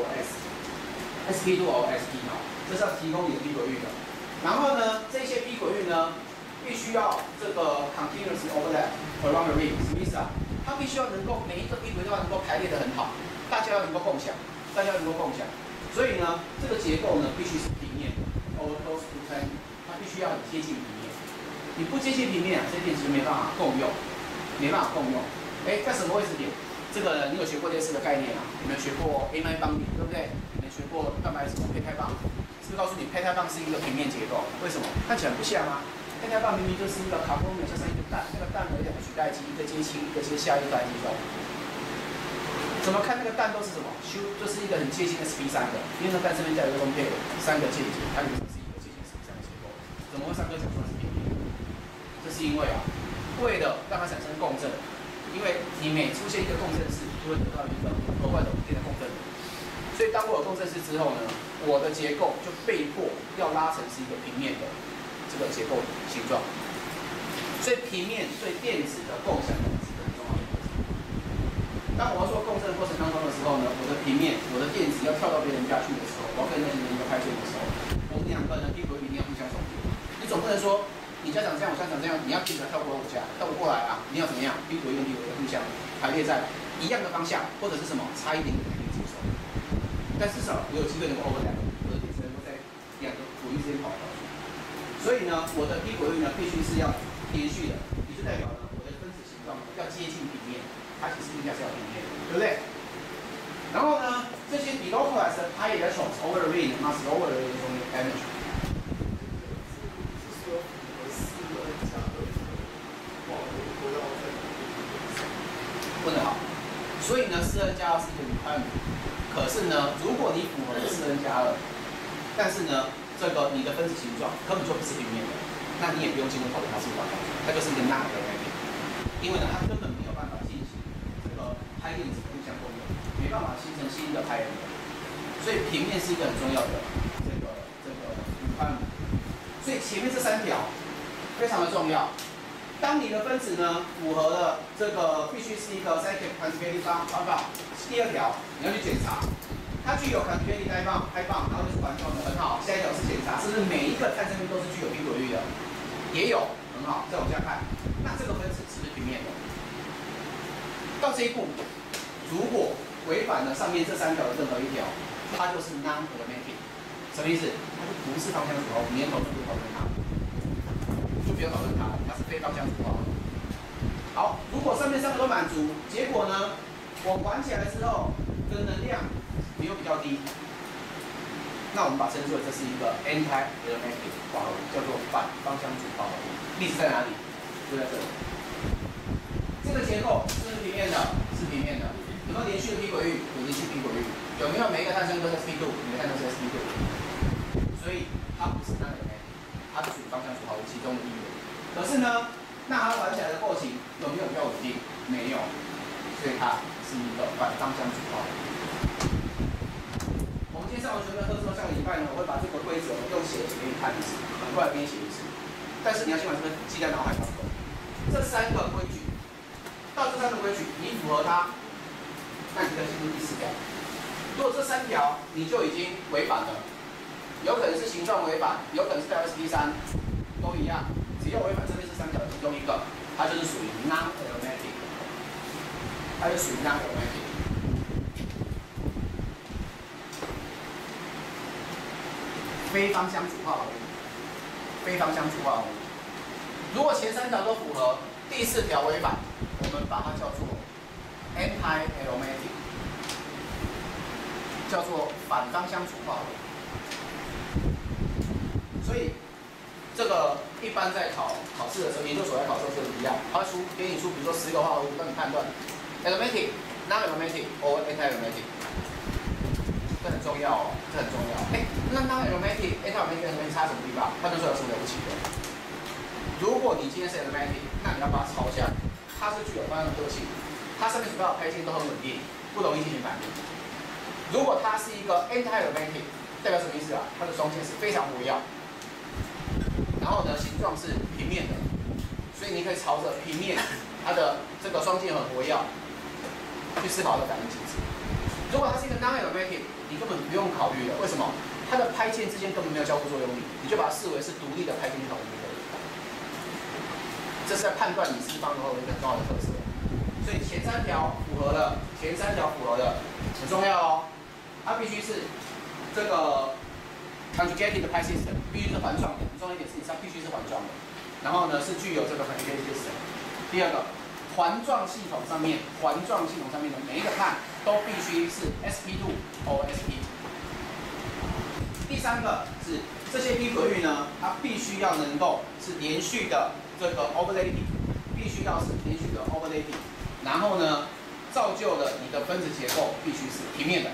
sp2 嘛，这是要提供你的 p 轨域的。然后呢，这些 p 轨域呢，必须要这个 continuously overlap around the ring， 什么意思啊？它必须要能够每一个 p 轨道能够排列得很好，大家要能够共享，所以呢，这个结构呢必须是平面 over close to plane， 它必须要很贴近平面。你不接近平面啊，这些电池没办法共用，哎，在什么位置点？这个你有学过类似的概念啊？有没有学过 amide bonding， 对不对？有没有学过蛋白质胚胎棒？是不是告诉你胚胎棒是一个平面结构？为什么？看起来不像啊。胚胎棒明明就是一个卡波美加上一个氮，那个氮有2个取代基，一个接氢，一个接下，一个来接中。怎么看那个氮都是什么？就是一个很接近 sp3 的，因为那氮上面加有一个分配的3个键结，它原本是一个接近 sp3 的结构。怎么会3个讲出来是平面？这是因为啊，为了让它产生共振，因为你每出现一个共振式，就会得到一个额外的电的共振。所以当我有共振式之后呢，我的结构就被迫要拉成是一个平面的这个结构形状。所以平面对电子的共享是很重要的。当我要做共振过程当中的时候呢，我的平面，我的电子要跳到别人家去的时候，我要跟人家形成一个拍线的时候，我们2个人p轨一定要互相重叠。你总不能说。你家长这样，我家长这样，你要记得跳过我家，跳不过来啊！你要怎么样？p轨跟 p轨互相排列在一样的方向，或者是什么差一点点可以接受。但至少我有机会能够 overlap，我的电池能够在2个轨域之间跑来跑去。 所以呢，我的 p 轨率呢必须是要连续的，也就代表呢我的分子形状要接近平面，它其实应该是要平面的，对不对？然后呢，这些 delocalized pi electrons over the ring must lower the electronic energy。问得好，所以呢，4n加2是一个 requirement。可是呢，如果你符合了4n加2，但是呢，这个你的分子形状根本就不是平面的，那你也不用进入讨论它是不是反方向，它就是一个 non-magnetic， 因为呢，它根本没有办法进行这个拍电子互相共用，没办法形成新的拍电子，所以平面是一个很重要的这个 requirement。所以前面这3条非常的重要。当你的分子呢符合了这个必须是一个 cyclic conjugated bond， 第2条你要去检查，它具有 conjugated pi bond， 然后就是环状的，很好。下一条是检查是不是每一个碳生命都是具有平轨率的，也有，很好。再往下看，那这个分子是不是平面的？到这一步，如果违反了上面这3条的任何一条，它就是 non-magnetic， 什么意思？它就不是方向符号，你也讨论不讨论它？就不要讨论它，它是非方向符号。好，如果上面3个都满足，结果呢，我环起来之后的能量没有比较低，那我们把称之为这是一个 anti-magnetic 化合物，叫做反方向组化合物。例子在哪里？就在这里。这个结构是不是平面的？是平面的。有没有连续的 p 轨率？有连续 p 轨率。有没有每一个碳生都是 sp2？每个碳都是 sp2。所以它不是non-magnetic。它是属于方向组合其中的一员，可是呢，那它玩起来的构型有没有比较稳定？没有，所以它是一个反方向组合。我们今天上完学的课之后，下个礼拜呢，我会把这个规则用写的给你看一次，很快给你写一次。但是你要先把这个记在脑海当中。这3个规矩，到这3个规矩你符合它，那你就进入第4条。如果这3条你就已经违反了。有可能是形状违反，有可能是带 sp3， 都一样，只要违反这边是3条其中一个，它就是属于 non-aromatic， 它就属于 non-aromatic。非方向组化合物，非方向组化合物。如果前3条都符合，第4条违反，我们把它叫做 anti-aromatic， 叫做反方向组化合物。所以，这个一般在考试的时候，研究所在考试的时候一样，他会给你出，比如说10个化合物，让你判断 aromatic、non-aromatic or anti-aromatic， 这很重要哦，这很重要。那 non-aromatic、anti-aromatic 差什么地方？判断出来是了不起的。如果你今天是 aromatic， 那你要把它抄下，它是具有方向的特性，它上面主要的拍线都很稳定，不容易进行反应。如果它是一个 anti-aromatic， 代表什么意思啊？它的双键是非常活跃。然后呢，形状是平面的，所以你可以朝着平面，它的这个双键很活跃，去思考它的反应机制。如果它是一个 non-aromatic， 你根本不用考虑了，为什么？它的拍键之间根本没有交互作用力，你就把它视为是独立的拍键系统就可以。这是在判断你是方程后的一个很重要的特色。所以前3条符合了，前3条符合的很重要哦，它必须是这个。conjugated pi system 必须是环状的，很重要一点是它必须是环状的。然后呢是具有这个 conjugated system。第2个，环状系统上面的每一个碳都必须是 sp2 or sp。第3个是这些 p 轨率呢，它必须要能够是连续的这个 overlapping， 必须要是连续的 overlapping。然后呢，造就了你的分子结构必须是平面的。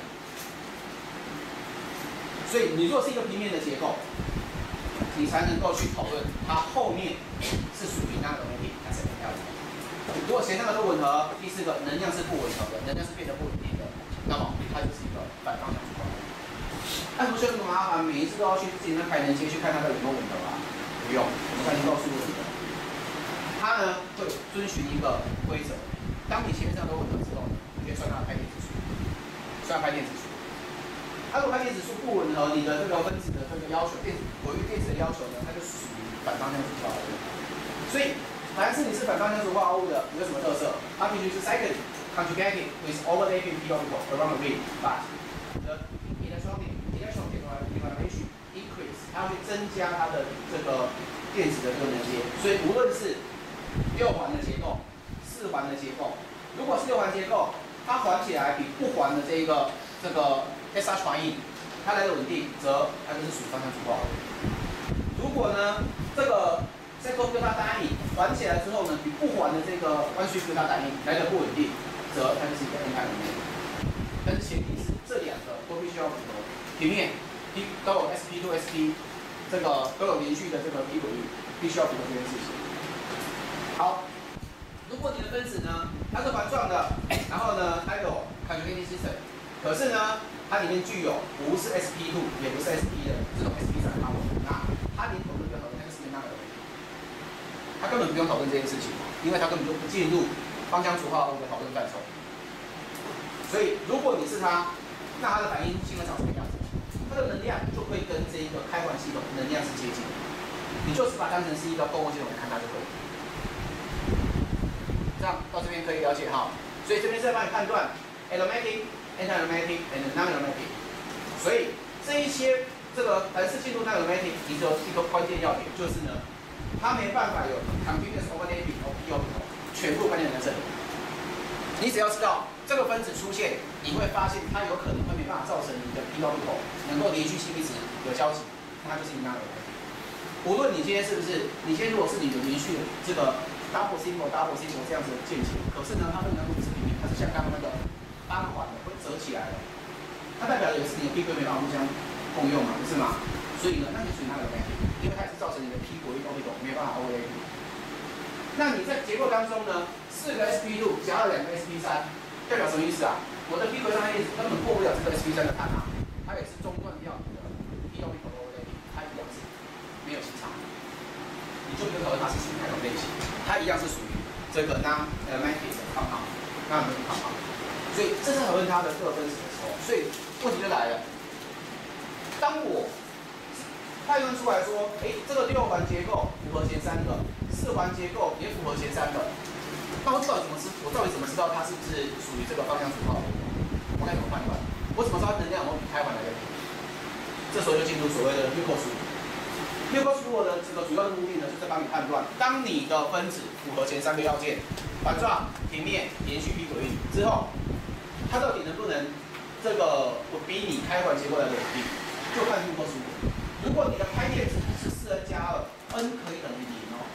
所以你如果是一个平面的结构，你才能够去讨论它后面是属于non-aromatic还是anti-aromatic。如果前3个都吻合，第4个能量是不吻合的，能量是变得不稳定的，那么它就是一个反方向组化合物。那不需要这么麻烦，每一次都要去自己那排能阶去看它的有没有吻合啊？不用，我们刚才告诉你的，它呢会遵循一个规则。当你前面3个都吻合之后，你可以算它的拍电指数，算拍电指数。它如果拍电指数不吻合你的这个分子的这个要求，轨率电子的要求呢，它就属于反方向组化合物。所以，凡是你是反方向组化合物的，有什么特色？它必须是 cyclic conjugated with overlapping p orbital around the ring, but the electron configuration increase， 它会增加它的这个电子的这个能阶。所以无论是6环的结构、4环的结构，如果是6环结构，它环起来比不环的这个SH 环印，它来的稳定，则它就是属于方向阻化。如果呢这个 Cycle Delta Dynamic 环起来之后呢，比不环的这个弯曲 Delta Dynamic 来的不稳定，则它就是一个 N 态里面。但是前提是这两个都必须要符合平面都有 SP to SP 这个都有连续的这个低轨率，必须要符合这件事情。好，如果你的分子呢它是环状的，然后呢它有 conjugated system， 可是呢它里面具有不是 SP2 也不是 SP 的这种 SP3 的它连讨论不要讨论那个是那个。他根本不用讨论这件事情，因为他根本就不进入芳香除化物的讨论范畴。所以，如果你是他，那他的反应性会长什么样子？它的能量就会跟这一个开环系统能量是接近的。你就只把它当成是一个共振系统来看它就可以。这样到这边可以了解哈。所以这边是在帮你判断 aromatic、anti-aromatic and non-aromatic。所以这一些这个凡是进入 non-aromatic， 你只有一个关键要点，就是呢。它没办法有 continuous overlapping of p orbital， 全部关键在这里。你只要知道这个分子出现，你会发现它有可能会没办法造成你的 p orbital 能够连续性一直有交集，那它就是你那个。无论你今天是不是，你今天如果是你有连续的这个 double symbol 这样子的键型，可是呢，它不能不是平面，它是像刚刚那个8环的会折起来的，它代表的也是你的 p 轨没办法互相共用嘛，不是吗？所以呢，那就属于那个 aromatic。因为它也是造成你的 P 轨率 orbital 没有办法 overlap。那你在结构当中呢，4个 sp2 加了2个 sp3，代表什么意思啊？我的 P 轨上面根本过不了这个 sp3 的碳啊，它也是中断掉你的 P orbital overlap， 它一样是没有气场，你就不用讨论它是属于哪种类型，它一样是属于这个 non-aromatic 的compound， non-aromatic compound。所以这是讨论它的各分子的时候，所以问题就来了，当我判断出来说，这个6环结构符合前3个，4环结构也符合前3个，那我到底怎么知道它是不是属于这个方向符号？我该怎么判断？我怎么知道它能量有没有比开环来的低？这时候就进入所谓的 Newcomb's rule。Newcomb's rule 的这个主要的目的呢，是在帮你判断，当你的分子符合前3个要件，环状、平面、连续 P 轨率之后，它到底能不能这个比你开环结构来的稳定？就看 Newcomb's rule。如果你的开电子是4n加2 ，n 可以等于0哦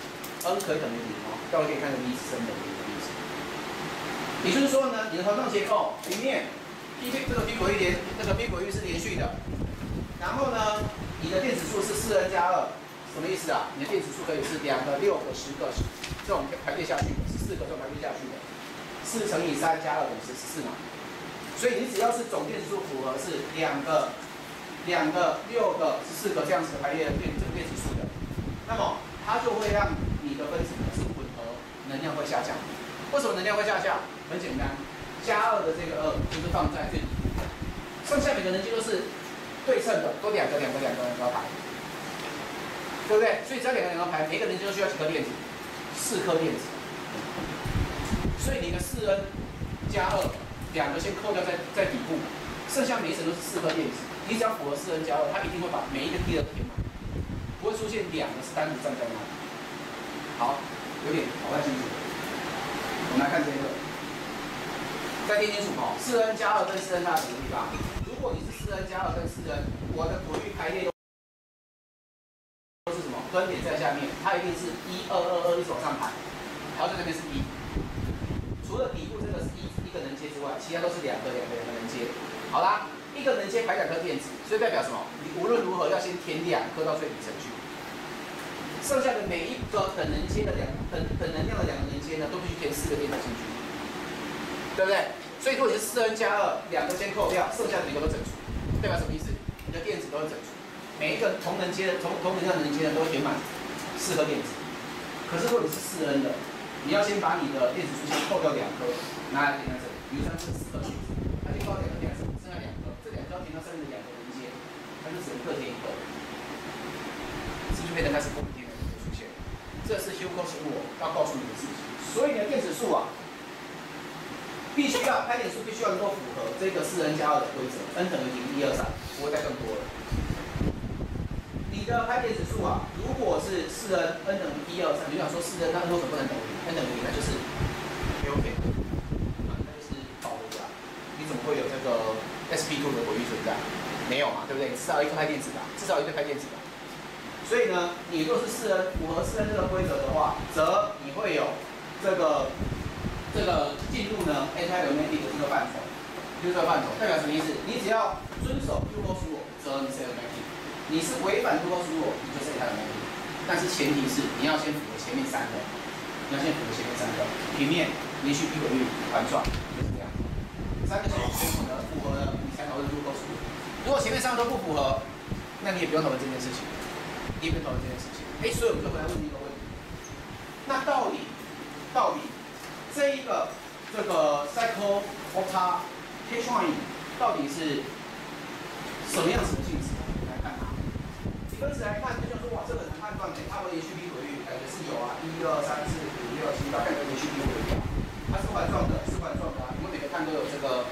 ，n 可以等于0哦，待会可以看个 v 是正等于0的意思。也就是说呢，你的环状结构平面 这个 P 轨率是连续的，然后呢，你的电子数是4n加2，什么意思啊？你的电子数可以是2个、6个、10个这种排列下去的，14个这种排列下去的，4乘以3加2等于14嘛。所以你只要是总电子数符合是2个、6个、14个这样子的排列这个电子数的，那么它就会让你的分子呢是混合，能量会下降。为什么能量会下降？很简单，加2的这个2就是放在最底部，剩下每个能阶都是对称的，都2个排，对不对？所以只要2个排，每个能阶都需要几颗电子？4颗电子。所以你的4n加2，2个先扣掉在底部，剩下每一层都是4颗电子。你只要符合4n加2，它一定会把每一个 P 都填满，不会出现2个是单独站在那里。好，有点搞不太清楚。我们来看这个，再听清楚哦，4n加2跟4n它的什么地方？如果你是4n加2跟4n，我的轨率排列都是什么？端点在下面，它一定是1、2、2、2一直往上排，然后在这边是1。除了底部这个是一个能阶之外，其他都是2个能阶。好啦。一个能阶排2颗电子，所以代表什么？你无论如何要先填2颗到最底层去，剩下的每一个等能阶的等能量的2个能阶呢，都必须填4个电子进去，对不对？所以如果你是4n加2，2个先扣掉，剩下的每个都整除，代表什么意思？你的电子都是整除，每一个同能量的能阶呢都会填满4颗电子。可是如果你是4n的，你要先把你的电子数先扣掉2颗，拿来填在这里，比如说这是4颗电子，它先扣掉2颗电子，剩下2颗。这2颗填到上面的2个连接，它就只能各填1个，是不是变成开始不稳定的出现？这是 Newcomb's rule要告诉你的事情。所以你的电子数啊，开点数必须要能够符合这个4n加2的规则 ，n 等于0、1、2、3，不会再更多了。你你的拍点指数啊，如果是4n n 等于1、2、3，你想说4n，那为什么不能等于0 ？n 等于0，那就是没有给，那就是保留的。你怎么会有这个 sp2 的轨域存在？没有嘛，对不对？至少一颗拍电子的，至少一对拍电子的。所以呢，你如果是4n符合4n这个规则的话，则你会有这个进入呢 anti-aromatic 的这个范畴，就是这个范畴，代表什么意思？你只要遵守 Hugo's law， 则你是 aromatic。你是违反 Hugo's law， 你就是 anti-aromatic。但是前提是你要先符合前面3个，你要先符合前面3个平面、连续批轨率、环状，就是这样。3个前提全部呢符合了，你才讨论 Hugo's law。如果前面3个都不符合，那你也不用讨论这件事情。你也不用讨论这件事情。所以我们就回来问一个问题：那到底这一个cycle octatetraene 到底是什么样子的性质？来看它。以分子来看，就说哇，这个很难判断的，它的连续批轨率感觉是有啊，1、2、3、4、5、6、7、8，感觉连续批轨率啊，它是环状的，是环状的啊。你们每个看都有这个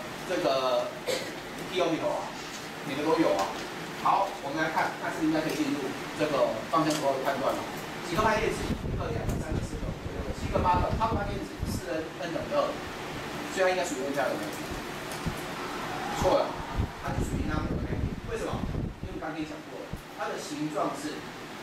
P-omital 啊，每个都有啊。好，我们来看，那是应该可以进入这个方向符号的判断了。几个拍电子？1个、2个、3个、4个、5个、6个、7个、8个，它的拍电子4n n 等于2，所以它应该属于 n 加的。错了，它是属于 non-aromatic。为什么？因为刚跟你讲过了，它的形状是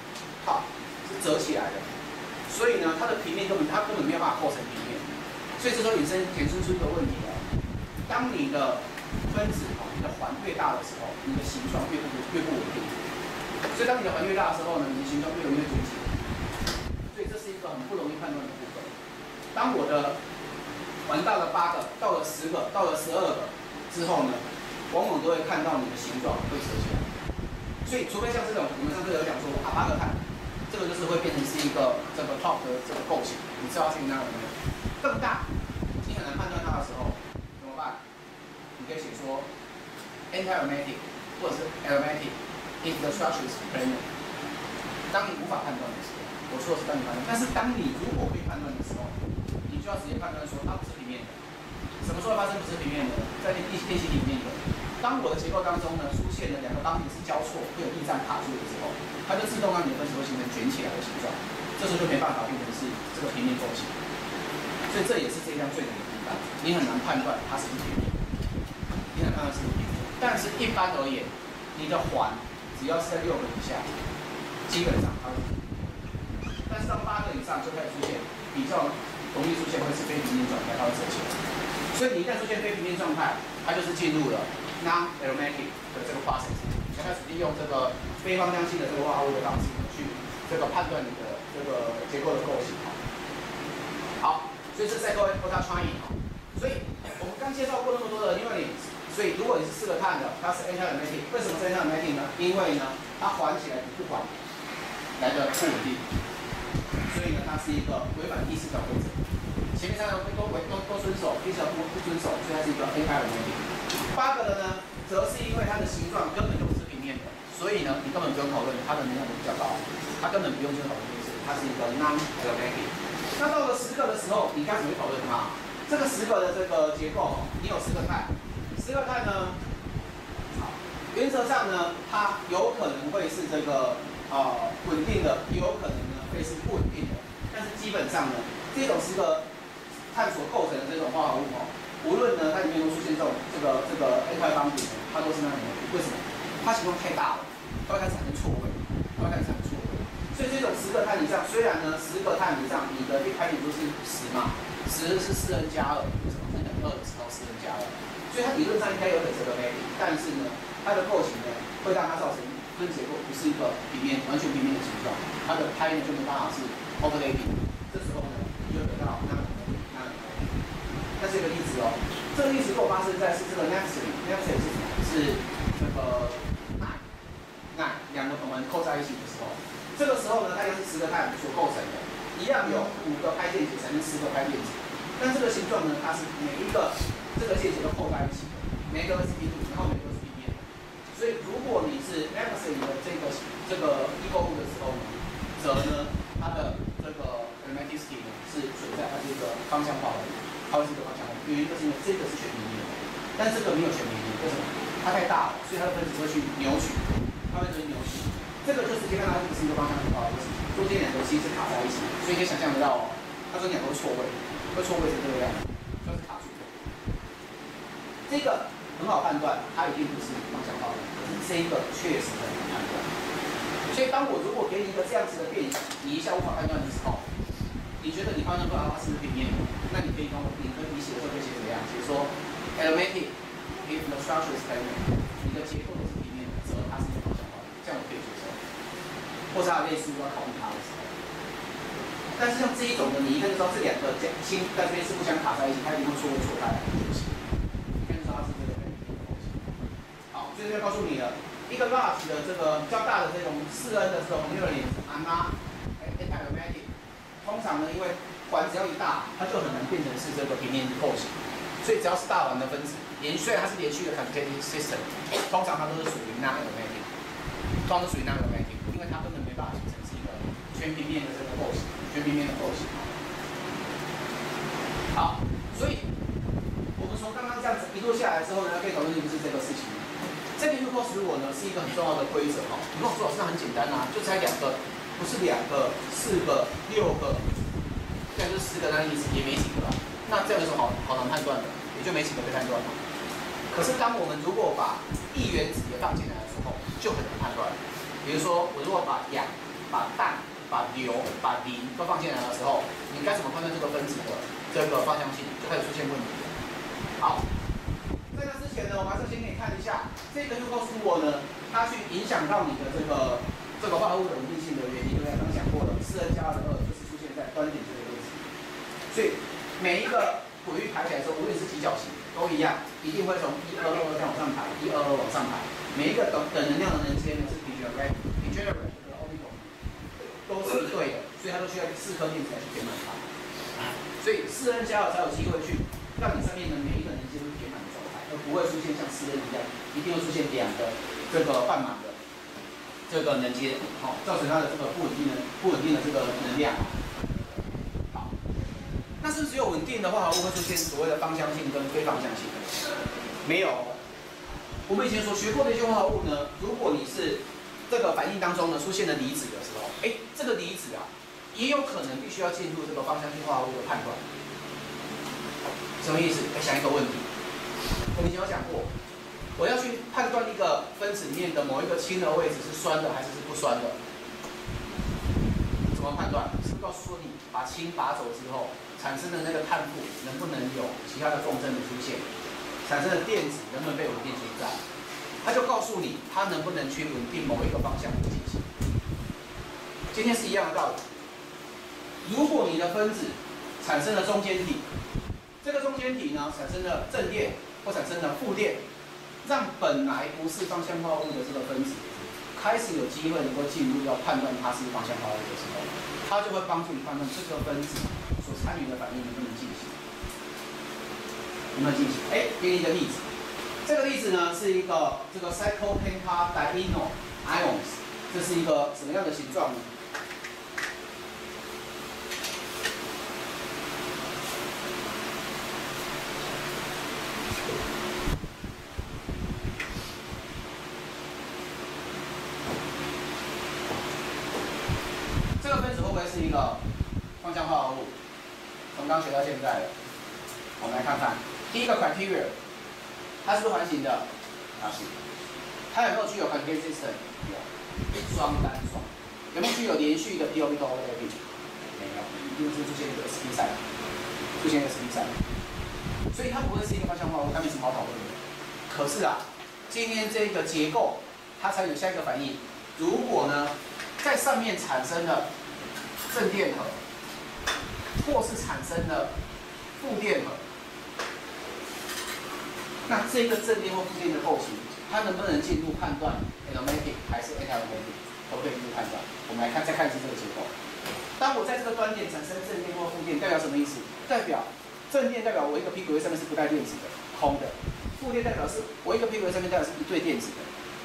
top 是折起来的，所以呢，它的平面根本没有办法构成平面。所以这时候衍生出一个问题了：当你的分子你的环越大的时候，你的形状越不稳定。所以当你的环越大的时候呢，你的形状越容易卷起。所以这是一个很不容易判断的部分。当我的环到了8个，到了10个，到了12个之后呢，往往都会看到你的形状会折起来。所以除非像这种，我们上次有讲说8个碳，这个就是会变成是一个这个 top 的这个构型，你知道是那样的更大，你很难判断它的时候怎么办？你可以写说 anti-aromatic 或者是 aromatic if the structure is planar。当你无法判断的时候，我说的是当你判断，但是当你如果可以判断的时候，你就要直接判断说它不是平面的。什么时候发生不是平面的？在练习里面的，当我的结构当中呢出现了2个钢体是交错，会有驿站卡住的时候，它就自动让你的分子会形成卷起来的形状，这时候就没办法变成是这个平面构型。所以这也是这一项最难的地方，你很难判断它是不是平面，你很难判断是不是平面。但是一般而言，你的环只要是在6个以下，基本上它会是平面。但是到8个以上就开始出现比较容易出现会是非平面状态，它会折起来。所以你一旦出现非平面状态，它就是进入了 non-aromatic 的这个 process， 才开始利用这个非方向性的这个化合物的方式去这个判断你的这个结构的构型。好，所以是 cycle octatetraene。所以我们刚介绍过那么多的 units， 所以如果你是4个碳的，它是 anti-aromatic。为什么是 anti-aromatic 呢？因为呢，它环起来比不环来的不稳定，所以呢，它是一个违反第4条规则。前面3条都遵守，第4条不遵守，所以它是一个 anti-aromatic。8个的呢，则是因为它的形状根本就不是平面的，所以呢，你根本不用讨论它的能量比较高，它根本不用去讨论这件事，它是一个 non-aromatic。那到了10个的时候，你开始会讨论它。这个10个的这个结构，你有10个碳，10个碳呢，原则上呢，它有可能会是这个稳定的，也有可能呢会是不稳定的。但是基本上呢，这种10个碳所构成的这种化合物无论呢它里面都出现这个 anti bonding 它都是那种为什么？它形状太大了，它会开始产生错位，所以这种10个碳以上，虽然呢10个碳以上，你的拍点都是10嘛，10是4n加2，为什么？n 等于2的时候4n加2，所以它理论上应该有点这个魅力，但是呢，它的构型呢会让它造成分结构不是一个完全平面的形状，它的拍呢就没办法是 overlapping， 这时候呢你就得到那是一个例子哦。这个例子如果发生在是这个 naphthalene 是什么？是这个氖2个硼环扣在一起的时候，这个时候呢，它又是10个碳所构成的，一样有5个拍电子产生10个拍电子，但这个形状呢，它是每一个这个键结都扣在一起的，每一个都是平面，然后每个都是平面。所以如果你是 naphthalene 的这个异构物的时候呢，则呢它的这个 aromaticity 呢是存在，它是一个方向化的。它会是一个方向，原因就是因为这个是全平面的，但这个没有全平面，为什么？它太大了，所以它的分子会去扭曲，它会去扭曲。 这个就直接看到不是一个方向性化合物，中间两个其实是卡在一起，所以可以想象得到哦，它中间两个会错位，成这个样子，就是卡住。这个很好判断，它一定不是方向化合物，可是这个确实很难判断。所以当我如果给你一个这样子的变形，你一下无法判断的时候，你觉得你判断不了它是不是平面的，那你可以你写的时候可以写怎么样？写说 aromatic if the structure is plane， 你的结构都是平面的，则它是一个方向化合物，这样我可以接受。或是它类似要考虑它的时候，但是像这一种的，你一看就知道这两个氢在这边是互相卡在一起，它一定会错开来。一看就知道它是这个好，所以这边告诉你了。一个 large 的这个比较大的这种4N 的这种neuronin anti-aromatic， 通常呢，因为环只要一大，它就很难变成是这个平面构型，所以只要是大环的分子，虽然它是连续的 conjugated system， 通常它都是属于 non-aromatic， 因为它根本没办法形成是一个全平面的这个构型，好，所以我们从刚刚这样子一路下来之后呢，可以讨论的就是这个事情。这个 U-Cos 如果呢是一个很重要的规则哈，你跟我说老师那很简单啊，就才2个，不是2个、4个、6个，这样就10个，那意思也没几个了。那这样有什么好难判断的？也就没几个被判断了。可是当我们如果把异原子也放进来的时候，就很难判断。比如说我如果把氧、把氮、把硫、把磷都放进来的时候，你该怎么判断这个分子的这个方向性，就开始出现问题了。好。在那之前呢，我还是先给你看一下这个 U-Cos 呢，它去影响到你的这个化合物的稳定性的原因，对不对？刚刚讲过了，4N+2就是出现在端点这个位置，所以每一个轨域排起来的时候，无论是几角形都一样，一定会从122这样往上排，122往上排，每一个等能量的能阶呢是 degenerate 这个 orbital 都是一对的，所以它都需要4颗电子来去填满它，所以4N+2才有机会去让你上面的每一个能阶都填满。而不会出现像4N一样，一定会出现2个这个半满的这个能阶，好，造成它的这个不稳定的这个能量。好，那是不是只有稳定的化合物会出现所谓的方向性跟非方向性？没有。我们以前所学过的一些化合物呢，如果你是这个反应当中呢出现了离子的时候，这个离子啊，也有可能必须要进入这个方向性化合物的判断。什么意思？想一个问题。我们以前有讲过，我要去判断一个分子里面的某一个氢的位置是酸的还是不酸的，怎么判断？是不是告诉你把氢拔走之后，产生的那个碳负能不能有其他的共振的出现，产生的电子能不能被稳定存在？它就告诉你它能不能去稳定某一个方向的进行。今天是一样的道理。如果你的分子产生了中间体，这个中间体呢产生了正电或产生了负电，让本来不是方向化合物的这个分子开始有机会能够进入要判断它是方向化合物的时候，它就会帮助你判断这个分子所参与的反应能不能进行，给你一个例子，这个例子呢是一个这个 cyclopentadiene ions， 这是一个什么样的形状呢？是一个方向化合物，从刚学到现在的，我们来看看第一个 criteria， 它是不是环形的？它是。它有没有具有 conjugate system？ 有，双单双。有没有具有连续的 p orbital overlapping？ 没有，一定是出现一个 sp 3，所以它不会是一个方向化合物，它没什么好讨论的。可是啊，今天这个结构，它才有下一个反应。如果呢，在上面产生了正电荷，或是产生了负电荷，那这个正电或负电的构型，它能不能进入判断 aromatic 还是 anti-aromatic， 都可以进入判断。我们来再看一次这个结构。当我在这个端点产生正电或负电，代表什么意思？代表正电代表我一个 p 轨位上面是不带电子的，空的；负电代表是我一个 p 轨位上面代表是一对电子的，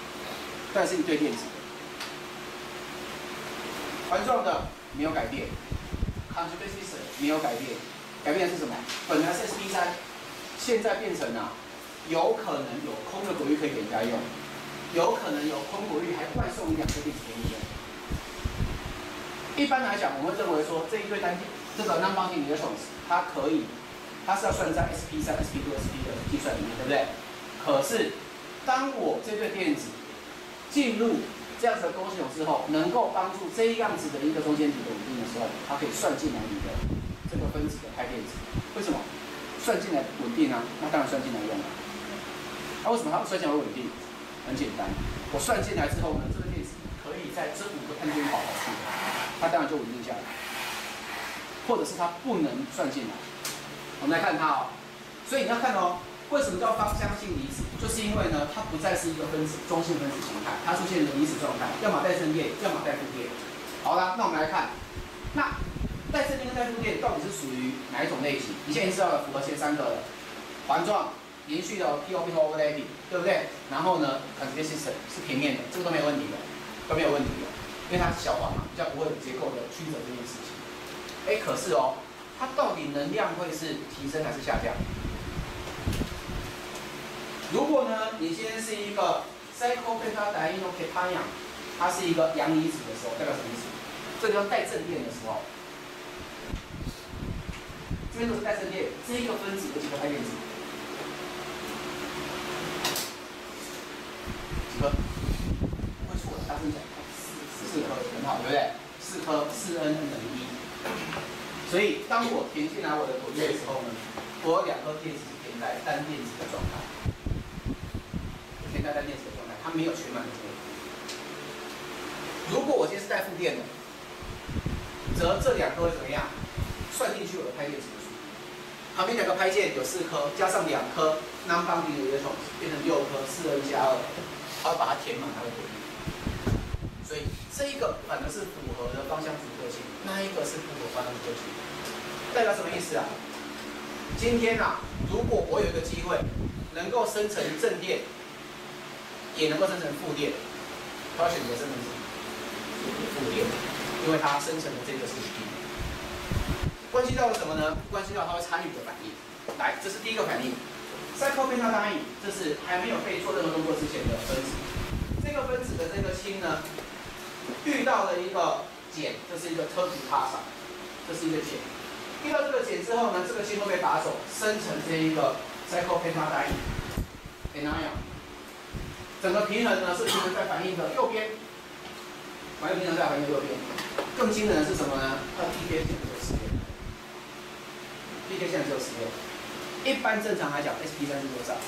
环状的没有改变 ，conjugate system 没有改变，改变的是什么？本来是 sp 3，现在变成有可能有空的轨域可以给人家用， 有可能有空轨率还外送2个电子给你用。一般来讲，我们会认为说这一对这个 non-bonding electrons 它是要算在 sp3、sp2、sp 的计算里面，对不对？可是当我这对电子进入这样子的勾系统之后，能够帮助这样子的一个中间体的稳定的时候，它可以算进来你的这个分子的开电子。为什么？算进来稳定啊，那当然算进来用了。那为什么它不算进来会稳定？很简单，我算进来之后呢，这个电子可以在这5个碳间跑去，它当然就稳定下来。或者是它不能算进来，我们来看它哦。所以你要看哦，为什么叫芳香性离子？就是因为呢，它不再是一个分子中性分子形态，它出现了离子状态，要么带正电，要么带负电。好啦，那我们来看，那带正电跟带负电到底是属于哪一种类型？你现在知道了，符合前3个的环状连续的 p orbital overlapping， 对不对？然后呢 ，conjugate system 是平面的，这个都没有问题的，都没有问题的，因为它是小环嘛，比较不会有结构的曲折这件事情。可是哦，它到底能量会是提升还是下降？如果呢，你今天是一个 cyclopentadienocation， 它是一个阳离子的时候，代表什么意思？这个带正电的时候，这边都是带正电，这一个分子有几个开电子？几颗？不会错的，大声讲，4颗，很好，对不对？4颗，4n 等于1。所以当我填进来我的椭圆的时候呢，我有2颗电子填在单电子的状态，填在单电子的状态，它没有全满的电。如果我今天是带负电的，则这2颗会怎么样？算进去我的拍电子的数。旁边2个拍键有4颗，加上2颗 non-bonding electrons 变成6颗，4n加2，它会把它填满，它会回应。所以这一个反而是符合的芳香族特性，那一个是不符合芳香族特性，代表什么意思啊？今天啊，如果我有一个机会能够生成正电，也能够生成负电，我要选择生成什么？负电，因为它生成的这个是稳定。关系到了什么呢？关系到它会参与的反应。来，这是第一个反应。cyclopentadiene， 这是还没有被做任何动作之前的分子。这个分子的这个氢呢，遇到了一个碱，这是一个 terpentasa， 这是一个碱。遇到这个碱之后呢，这个氢会被打走，生成这一个 cyclopentadiene anion。整个平衡呢是平衡在反应的右边，反应平衡在反应的右边。更惊人的是什么呢？它的 pK 线只有16 ，pK 线只有16。一般正常来讲 ，sp3 是多少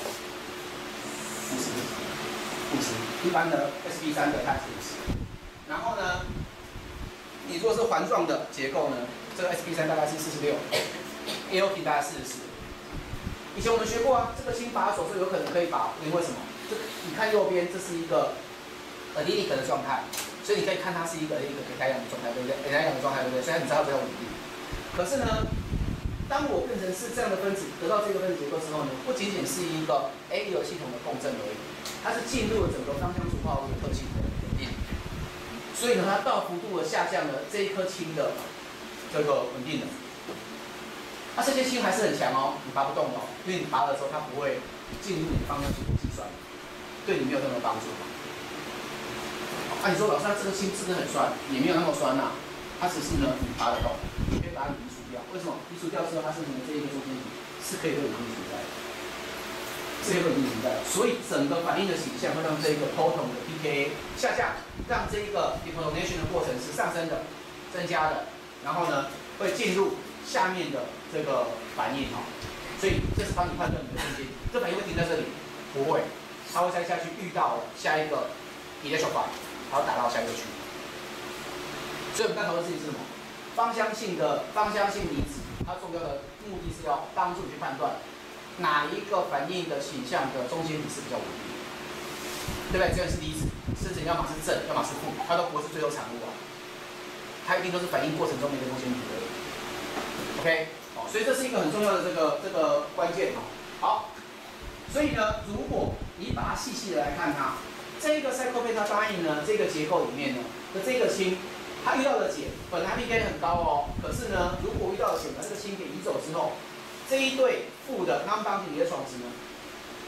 ？50。一般的 sp3 的它是50。然后呢，你如果是环状的结构呢，这个 sp3 大概是46，AOP 大概44。以前我们学过啊，这个氢把手是有可能可以把，因为什么？这个你看右边，这是一个arylic的状态，所以你可以看它是一个可以带氧的状态，对不对？arylic的状态，对不对？所以你知道比较稳定。可是呢，当我变成是这样的分子，得到这个分子结构之后呢，不仅仅是一个 A 流系统的共振而已，它是进入了整个芳香族化合物的特性的稳定。所以呢，它大幅度的下降了这一颗氢的这个稳定的。那这些氢还是很强哦，你拔不动哦，因为你拔的时候它不会进入你的芳香族的计算，对你没有任何帮助。你说老师，这个氢是不是很酸？也没有那么酸呐、它只是呢你拔得动，你可以把它移除掉。为什么？移除掉之后，它生成的这一个中间体是可以被稳定存在的，是可以稳定存在的。所以整个反应的倾向会让这个 proton 的 pKa 下降，让这一个 deprotonation 的过程是上升的、增加的，然后呢会进入下面的这个反应哈。所以这是帮你判断你的中间，这反应会停在这里，不会，它会再下去遇到下一个 electron， 然后打到下一个区。所以我们刚讨论的事情是什么？芳香性离子，它重要的目的是要帮助你去判断哪一个反应的倾向的中间体是比较稳定的，对不对？这个是离子，甚至要么是正，要么是负，它都不会是最后产物啊，它一定都是反应过程中的一个中间体而已。OK， 所以这是一个很重要的这个关键哈。好，所以呢，如果你把它细细的来看它，这个 cyclopentadiene 呢，这个结构里面呢的这个氢。它遇到的碱本来 pK 很高哦，可是呢，如果遇到的碱把这个氢给移走之后，这一对负的 non-bonding electrons 呢，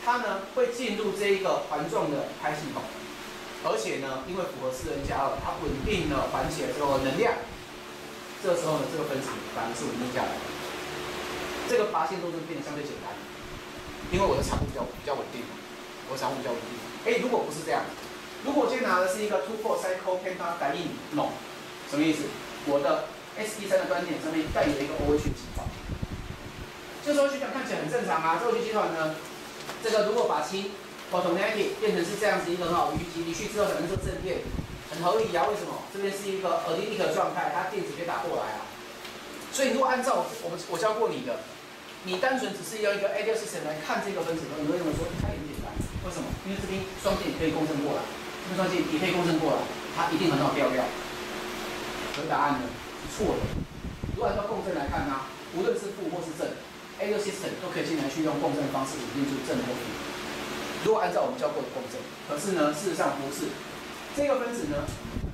它呢会进入这一个环状的拍系统，而且呢，因为符合4N+2，它稳定了环起来之后的能量，这个时候呢，这个分子反而是稳定下来的，这个拔线动作变得相对简单，因为我的产物比较稳定，我的产物比较稳定。如果不是这样，如果我今天拿的是一个 2,4 cycle pentadiene non， 什么意思？我的 sp3 的端点上面带有一个 OH 集团，这时候去讲看起来很正常啊。这 OH 集团呢，这个如果把氢 photonegative 变成是这样子一个很好的余极，离去之后产生这个正电，很合理啊。为什么？这边是一个 arylic 的状态，它电子可以打过来啊。所以如果按照我教过你的，你单纯只是用一个 ideal system 来看这个分子的，你会认为说它很简单。为什么？因为这边双键也可以共振过来，这边双键也可以共振过来，它一定很好调料。可答案呢是错的。如果按照共振来看呢，无论是负或是正 ，ideal system 都可以进来去用共振的方式稳定出正或负。如果按照我们教过的共振，可是呢，事实上不是。这个分子呢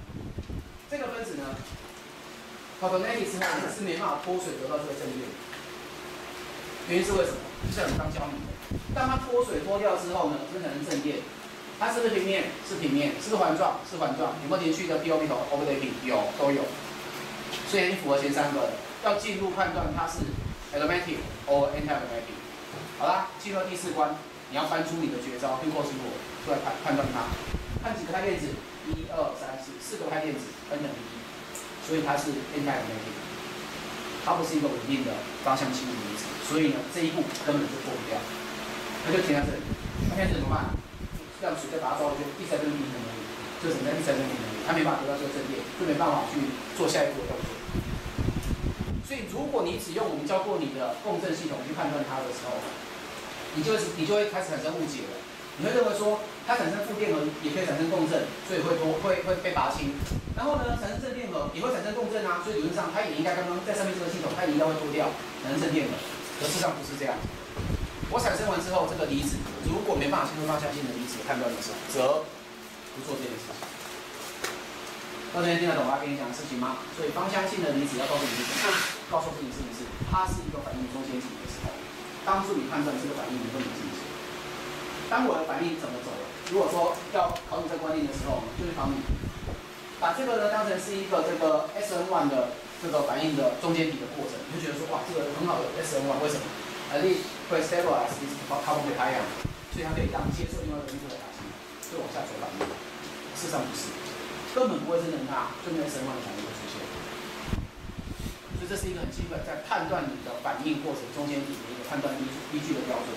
，photonegative 之后呢是没办法脱水得到这个正电。原因是为什么？就像你刚教你的，当它脱水脱掉之后呢，生产生正电，它是不是平面？是平面，是不是环状？是环状。有没有连续的 p orbital overlapping？ 有，都有。所以你符合前3个，要进入判断它是 aromatic or anti-aromatic。好啦，进入第4关，你要搬出你的绝招 Hugo 出来判断它，看几个态电子，1、2、3、4，4个态电子分等于1，所以它是 anti-aromatic， 它不是一个稳定的芳香气物离子。所以呢，这一步根本就过不掉，那就停在这里。那现在怎么办？让水再把它抓回去，一直在跟平衡而已，就只能一直在跟平衡而已，它没办法得到这个正电，就没办法去做下一步的动作。所以，如果你只用我们教过你的共振系统去判断它的时候，你就会开始产生误解了。你会认为说，它产生负电荷也可以产生共振，所以会被拔清。然后呢，产生正电荷也会产生共振啊，所以理论上它也应该刚刚在上面这个系统，它也应该会脱掉产生正电荷。可事实上不是这样。我产生完之后，这个离子如果没办法进入芳香性的离子判断的时候，则不做这件事情。到这边听得懂我要跟你讲的事情吗？所以芳香性的离子要告诉你是什么？告诉你是它是一个反应中间体的时候，帮助你判断这个反应能不能进行。当我的反应怎么走了？如果说要考你这个观念的时候，就是考你把这个呢当成是一个这个 SN1 的这个反应的中间体的过程，你就觉得说哇，这个很好的 SN1， 为什么？会 stabilize this carbon cation， 所以它可以让接受另外一个因素的打击，就往下走反应。事实上不是，根本不会真的那就没有 SN1 的反应会出现。所以这是一个很基本在判断你的反应过程中间体的一个判断依据的标准，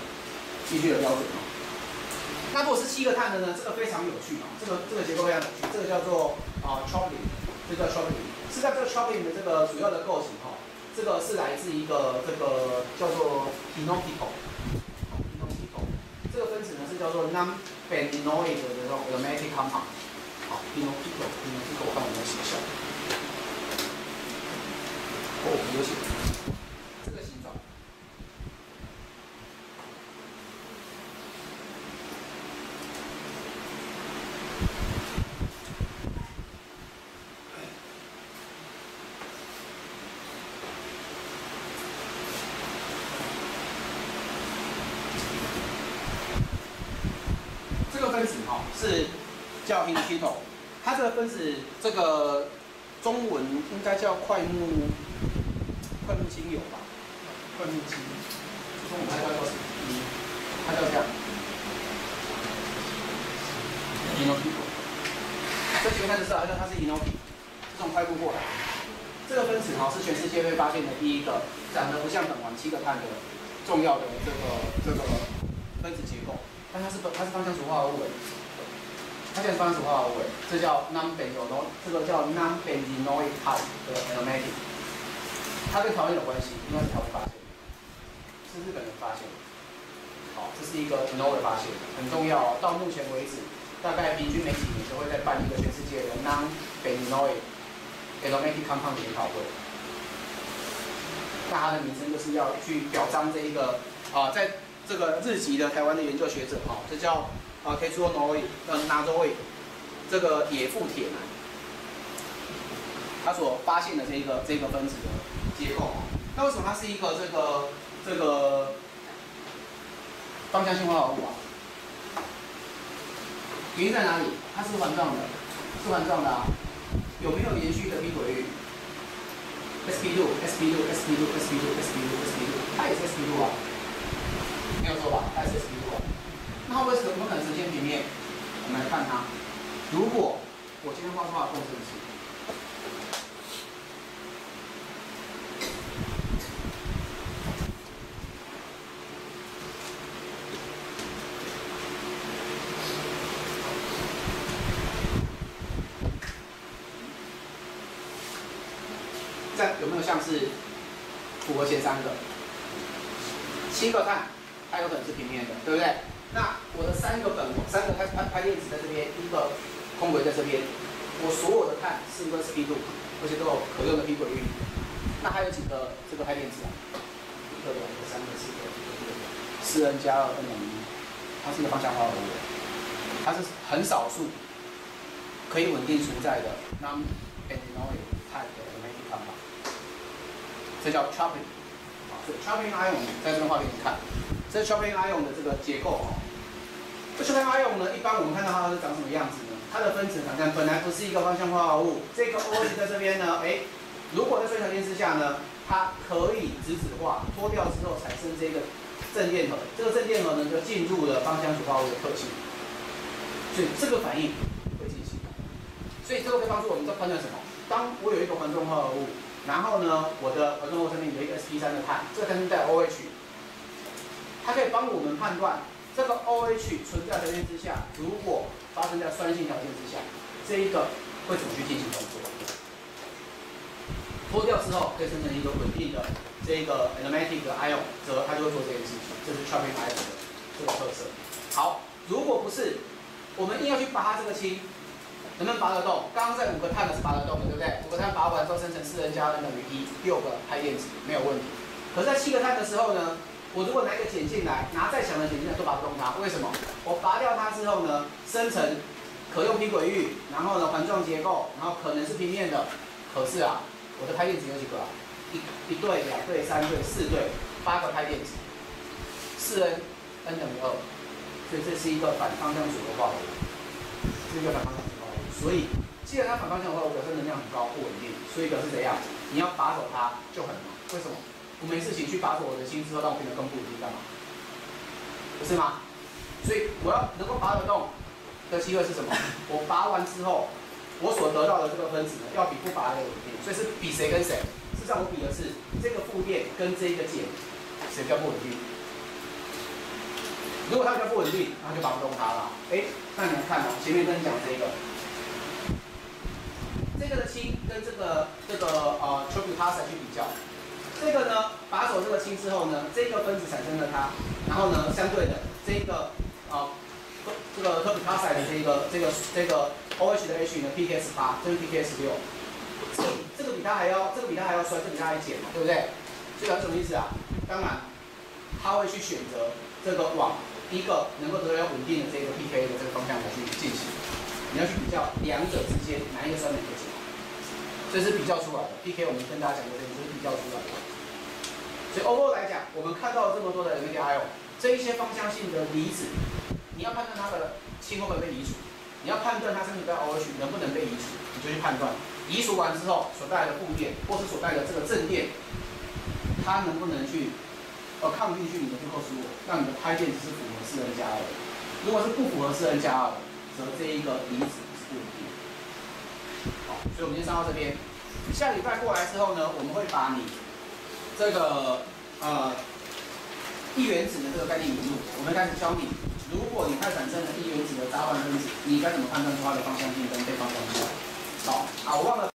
那如果是7个碳的呢？这个非常有趣啊，这个结构非常有趣，这个叫做troubling， 这叫 troubling。是在这个 troubling 的这个主要的构型哈，这个是来自一个这个叫做 phenolical， 这个分子呢是叫做 non-benenoid 的这种 aromatic compound。好 ，phenolical， 我看我有没有写下。有写这个形状。这个分子是叫 phenolphthalein， 它这个分子这个中文应该叫快木精油吧？快木精，中文它叫什么？它叫这样 phenolphthalein。这几个看就知道，它是 phenolphthalein， 这种快木过来。这个分子是全世界被发现的第一个长得不像苯环7个碳的重要的这个分子结构。但它是芳香属化合物，它现在芳香属化合物，这叫 non-benzenoid， 这个叫 non-benzenoid type 的 aromatic， 它跟台湾有关系，因为是台湾发现的，是日本人发现的。好，这是一个 no 的发现，很重要。到目前为止，大概平均每几年就会再办一个全世界的 non-benzenoid aromatic compound 研讨会。那它的名称就是要去表彰这一个在这个日籍的台湾的研究学者这叫Tetsuo Nazoe， 这个野富铁男，他所发现的这个分子的结构那为什么它是一个这个芳香性化合物啊？ 原因在哪里？它是环状的，是环状的啊。有没有延续的 p 轨域 ？sp2，sp2，sp2，sp2，sp2，sp2，它也是 sp2 啊，没有错吧？它也是 sp2 啊。那它为什么不可能呈现平面？我们来看它。如果我今天画出来的共振式，这有没有像是符合前3个？7个碳，它有可能是平面的，对不对？那我的3个拍电子在这边，一个空轨在这边，我所有的碳是不是 sp2，而且都有可用的 p 轨域？那还有几个这个拍电子啊？1个、2个、3个、4个、5个，4n加2 n 等于1，它是一个方向化合物，它是很少数可以稳定存在的 non-enolic type 的 aromatic compound， 这叫 trapping。所以 trapping ion 在这边画给你看，这是 trapping ion 的这个结构哦。这 trapping ion 呢，一般我们看到它是长什么样子呢？它的分子反正本来不是一个方向化合物，这个 OH 在这边呢，如果在水条件之下呢，它可以质子化，脱掉之后产生这个正电荷，这个正电荷呢就进入了芳香属化合物的特性，所以这个反应会进行。所以这个可以帮助我们在判断什么？当我有一个环状化合物，然后呢，我的环状物上面有一个 sp3 的碳，这个碳带 OH， 它可以帮我们判断这个 OH 存在条件之下，如果发生在酸性条件之下，这一个会怎么去进行动作？脱掉之后可以生成一个稳定的这个 aromatic 的 ion， 它就会做这件事情，这是 trapping ion 的这个特色。好，如果不是，我们硬要去拔它这个氢，能不能拔得动？刚刚在5个碳的是拔得动的，对不对？5个碳拔完之后生成4n加 n 等于1， 6个氦电子没有问题。可是，在7个碳的时候呢，我如果拿一个碱进来，拿再强的碱进来都拔不动它，为什么？我拔掉它之后呢，生成可用 p 轨域，然后呢环状结构，然后可能是平面的，可是啊，我的氦电子有几个啊？一对、2对、3对、4对，8个氦电子，4n n 等于2，所以这是一个反方向组的化合物，是一个反方向组化合物。所以，既然它反方向的化合物表示能量很高，不稳定，所以表示怎样？你要拔走它就很难。为什么？我没事情去拔走我的氢之后，让我变得更不稳定，干嘛？不是吗？所以我要能够拔得动的机会是什么？我拔完之后，我所得到的这个分子呢，要比不拔的稳定，所以是比谁跟谁？事实上我比的是这个负电跟这个碱，谁比较不稳定？如果它比较不稳定，那就拔不动它了。那你们看哦，前面跟你讲这个的氢跟这个tropicasa 去比较。这个呢，拔走这个氢之后呢，这个分子产生了它，然后呢，相对的这个这个 tropicasa 的这个 OH 的 H 呢 ，pKs8， 这是 pKs6， 这个比它还要酸，这比它还碱嘛，对不对？这个是什么意思啊？当然，它会去选择这个往一个能够得到稳定的这个 pK 的这个方向来去进行。你要去比较两者之间哪一个酸哪一个碱，这是比较出来的。pK 我们跟大家讲过这个，这是比较出来的。所以 overall 来讲，我们看到了这么多的 aromatic ion， 这一些芳香性的离子，你要判断它的氢会不会被移除，你要判断它身体的 OH 能不能被移除，你就去判断移除完之后所带来的负电，或是所带来的这个正电，它能不能去抗进去你的最后食物，让你的氦电子是符合4n加2的。如果是不符合4n加2的，则这一个离子是不稳定的。好，所以我们先上到这边。下礼拜过来之后呢，我们会把你这个异原子的这个概念引入，我们开始教你，如果你太产生了异原子的杂环分子，你该怎么判断出它的方向性跟非方向性？好，我忘了。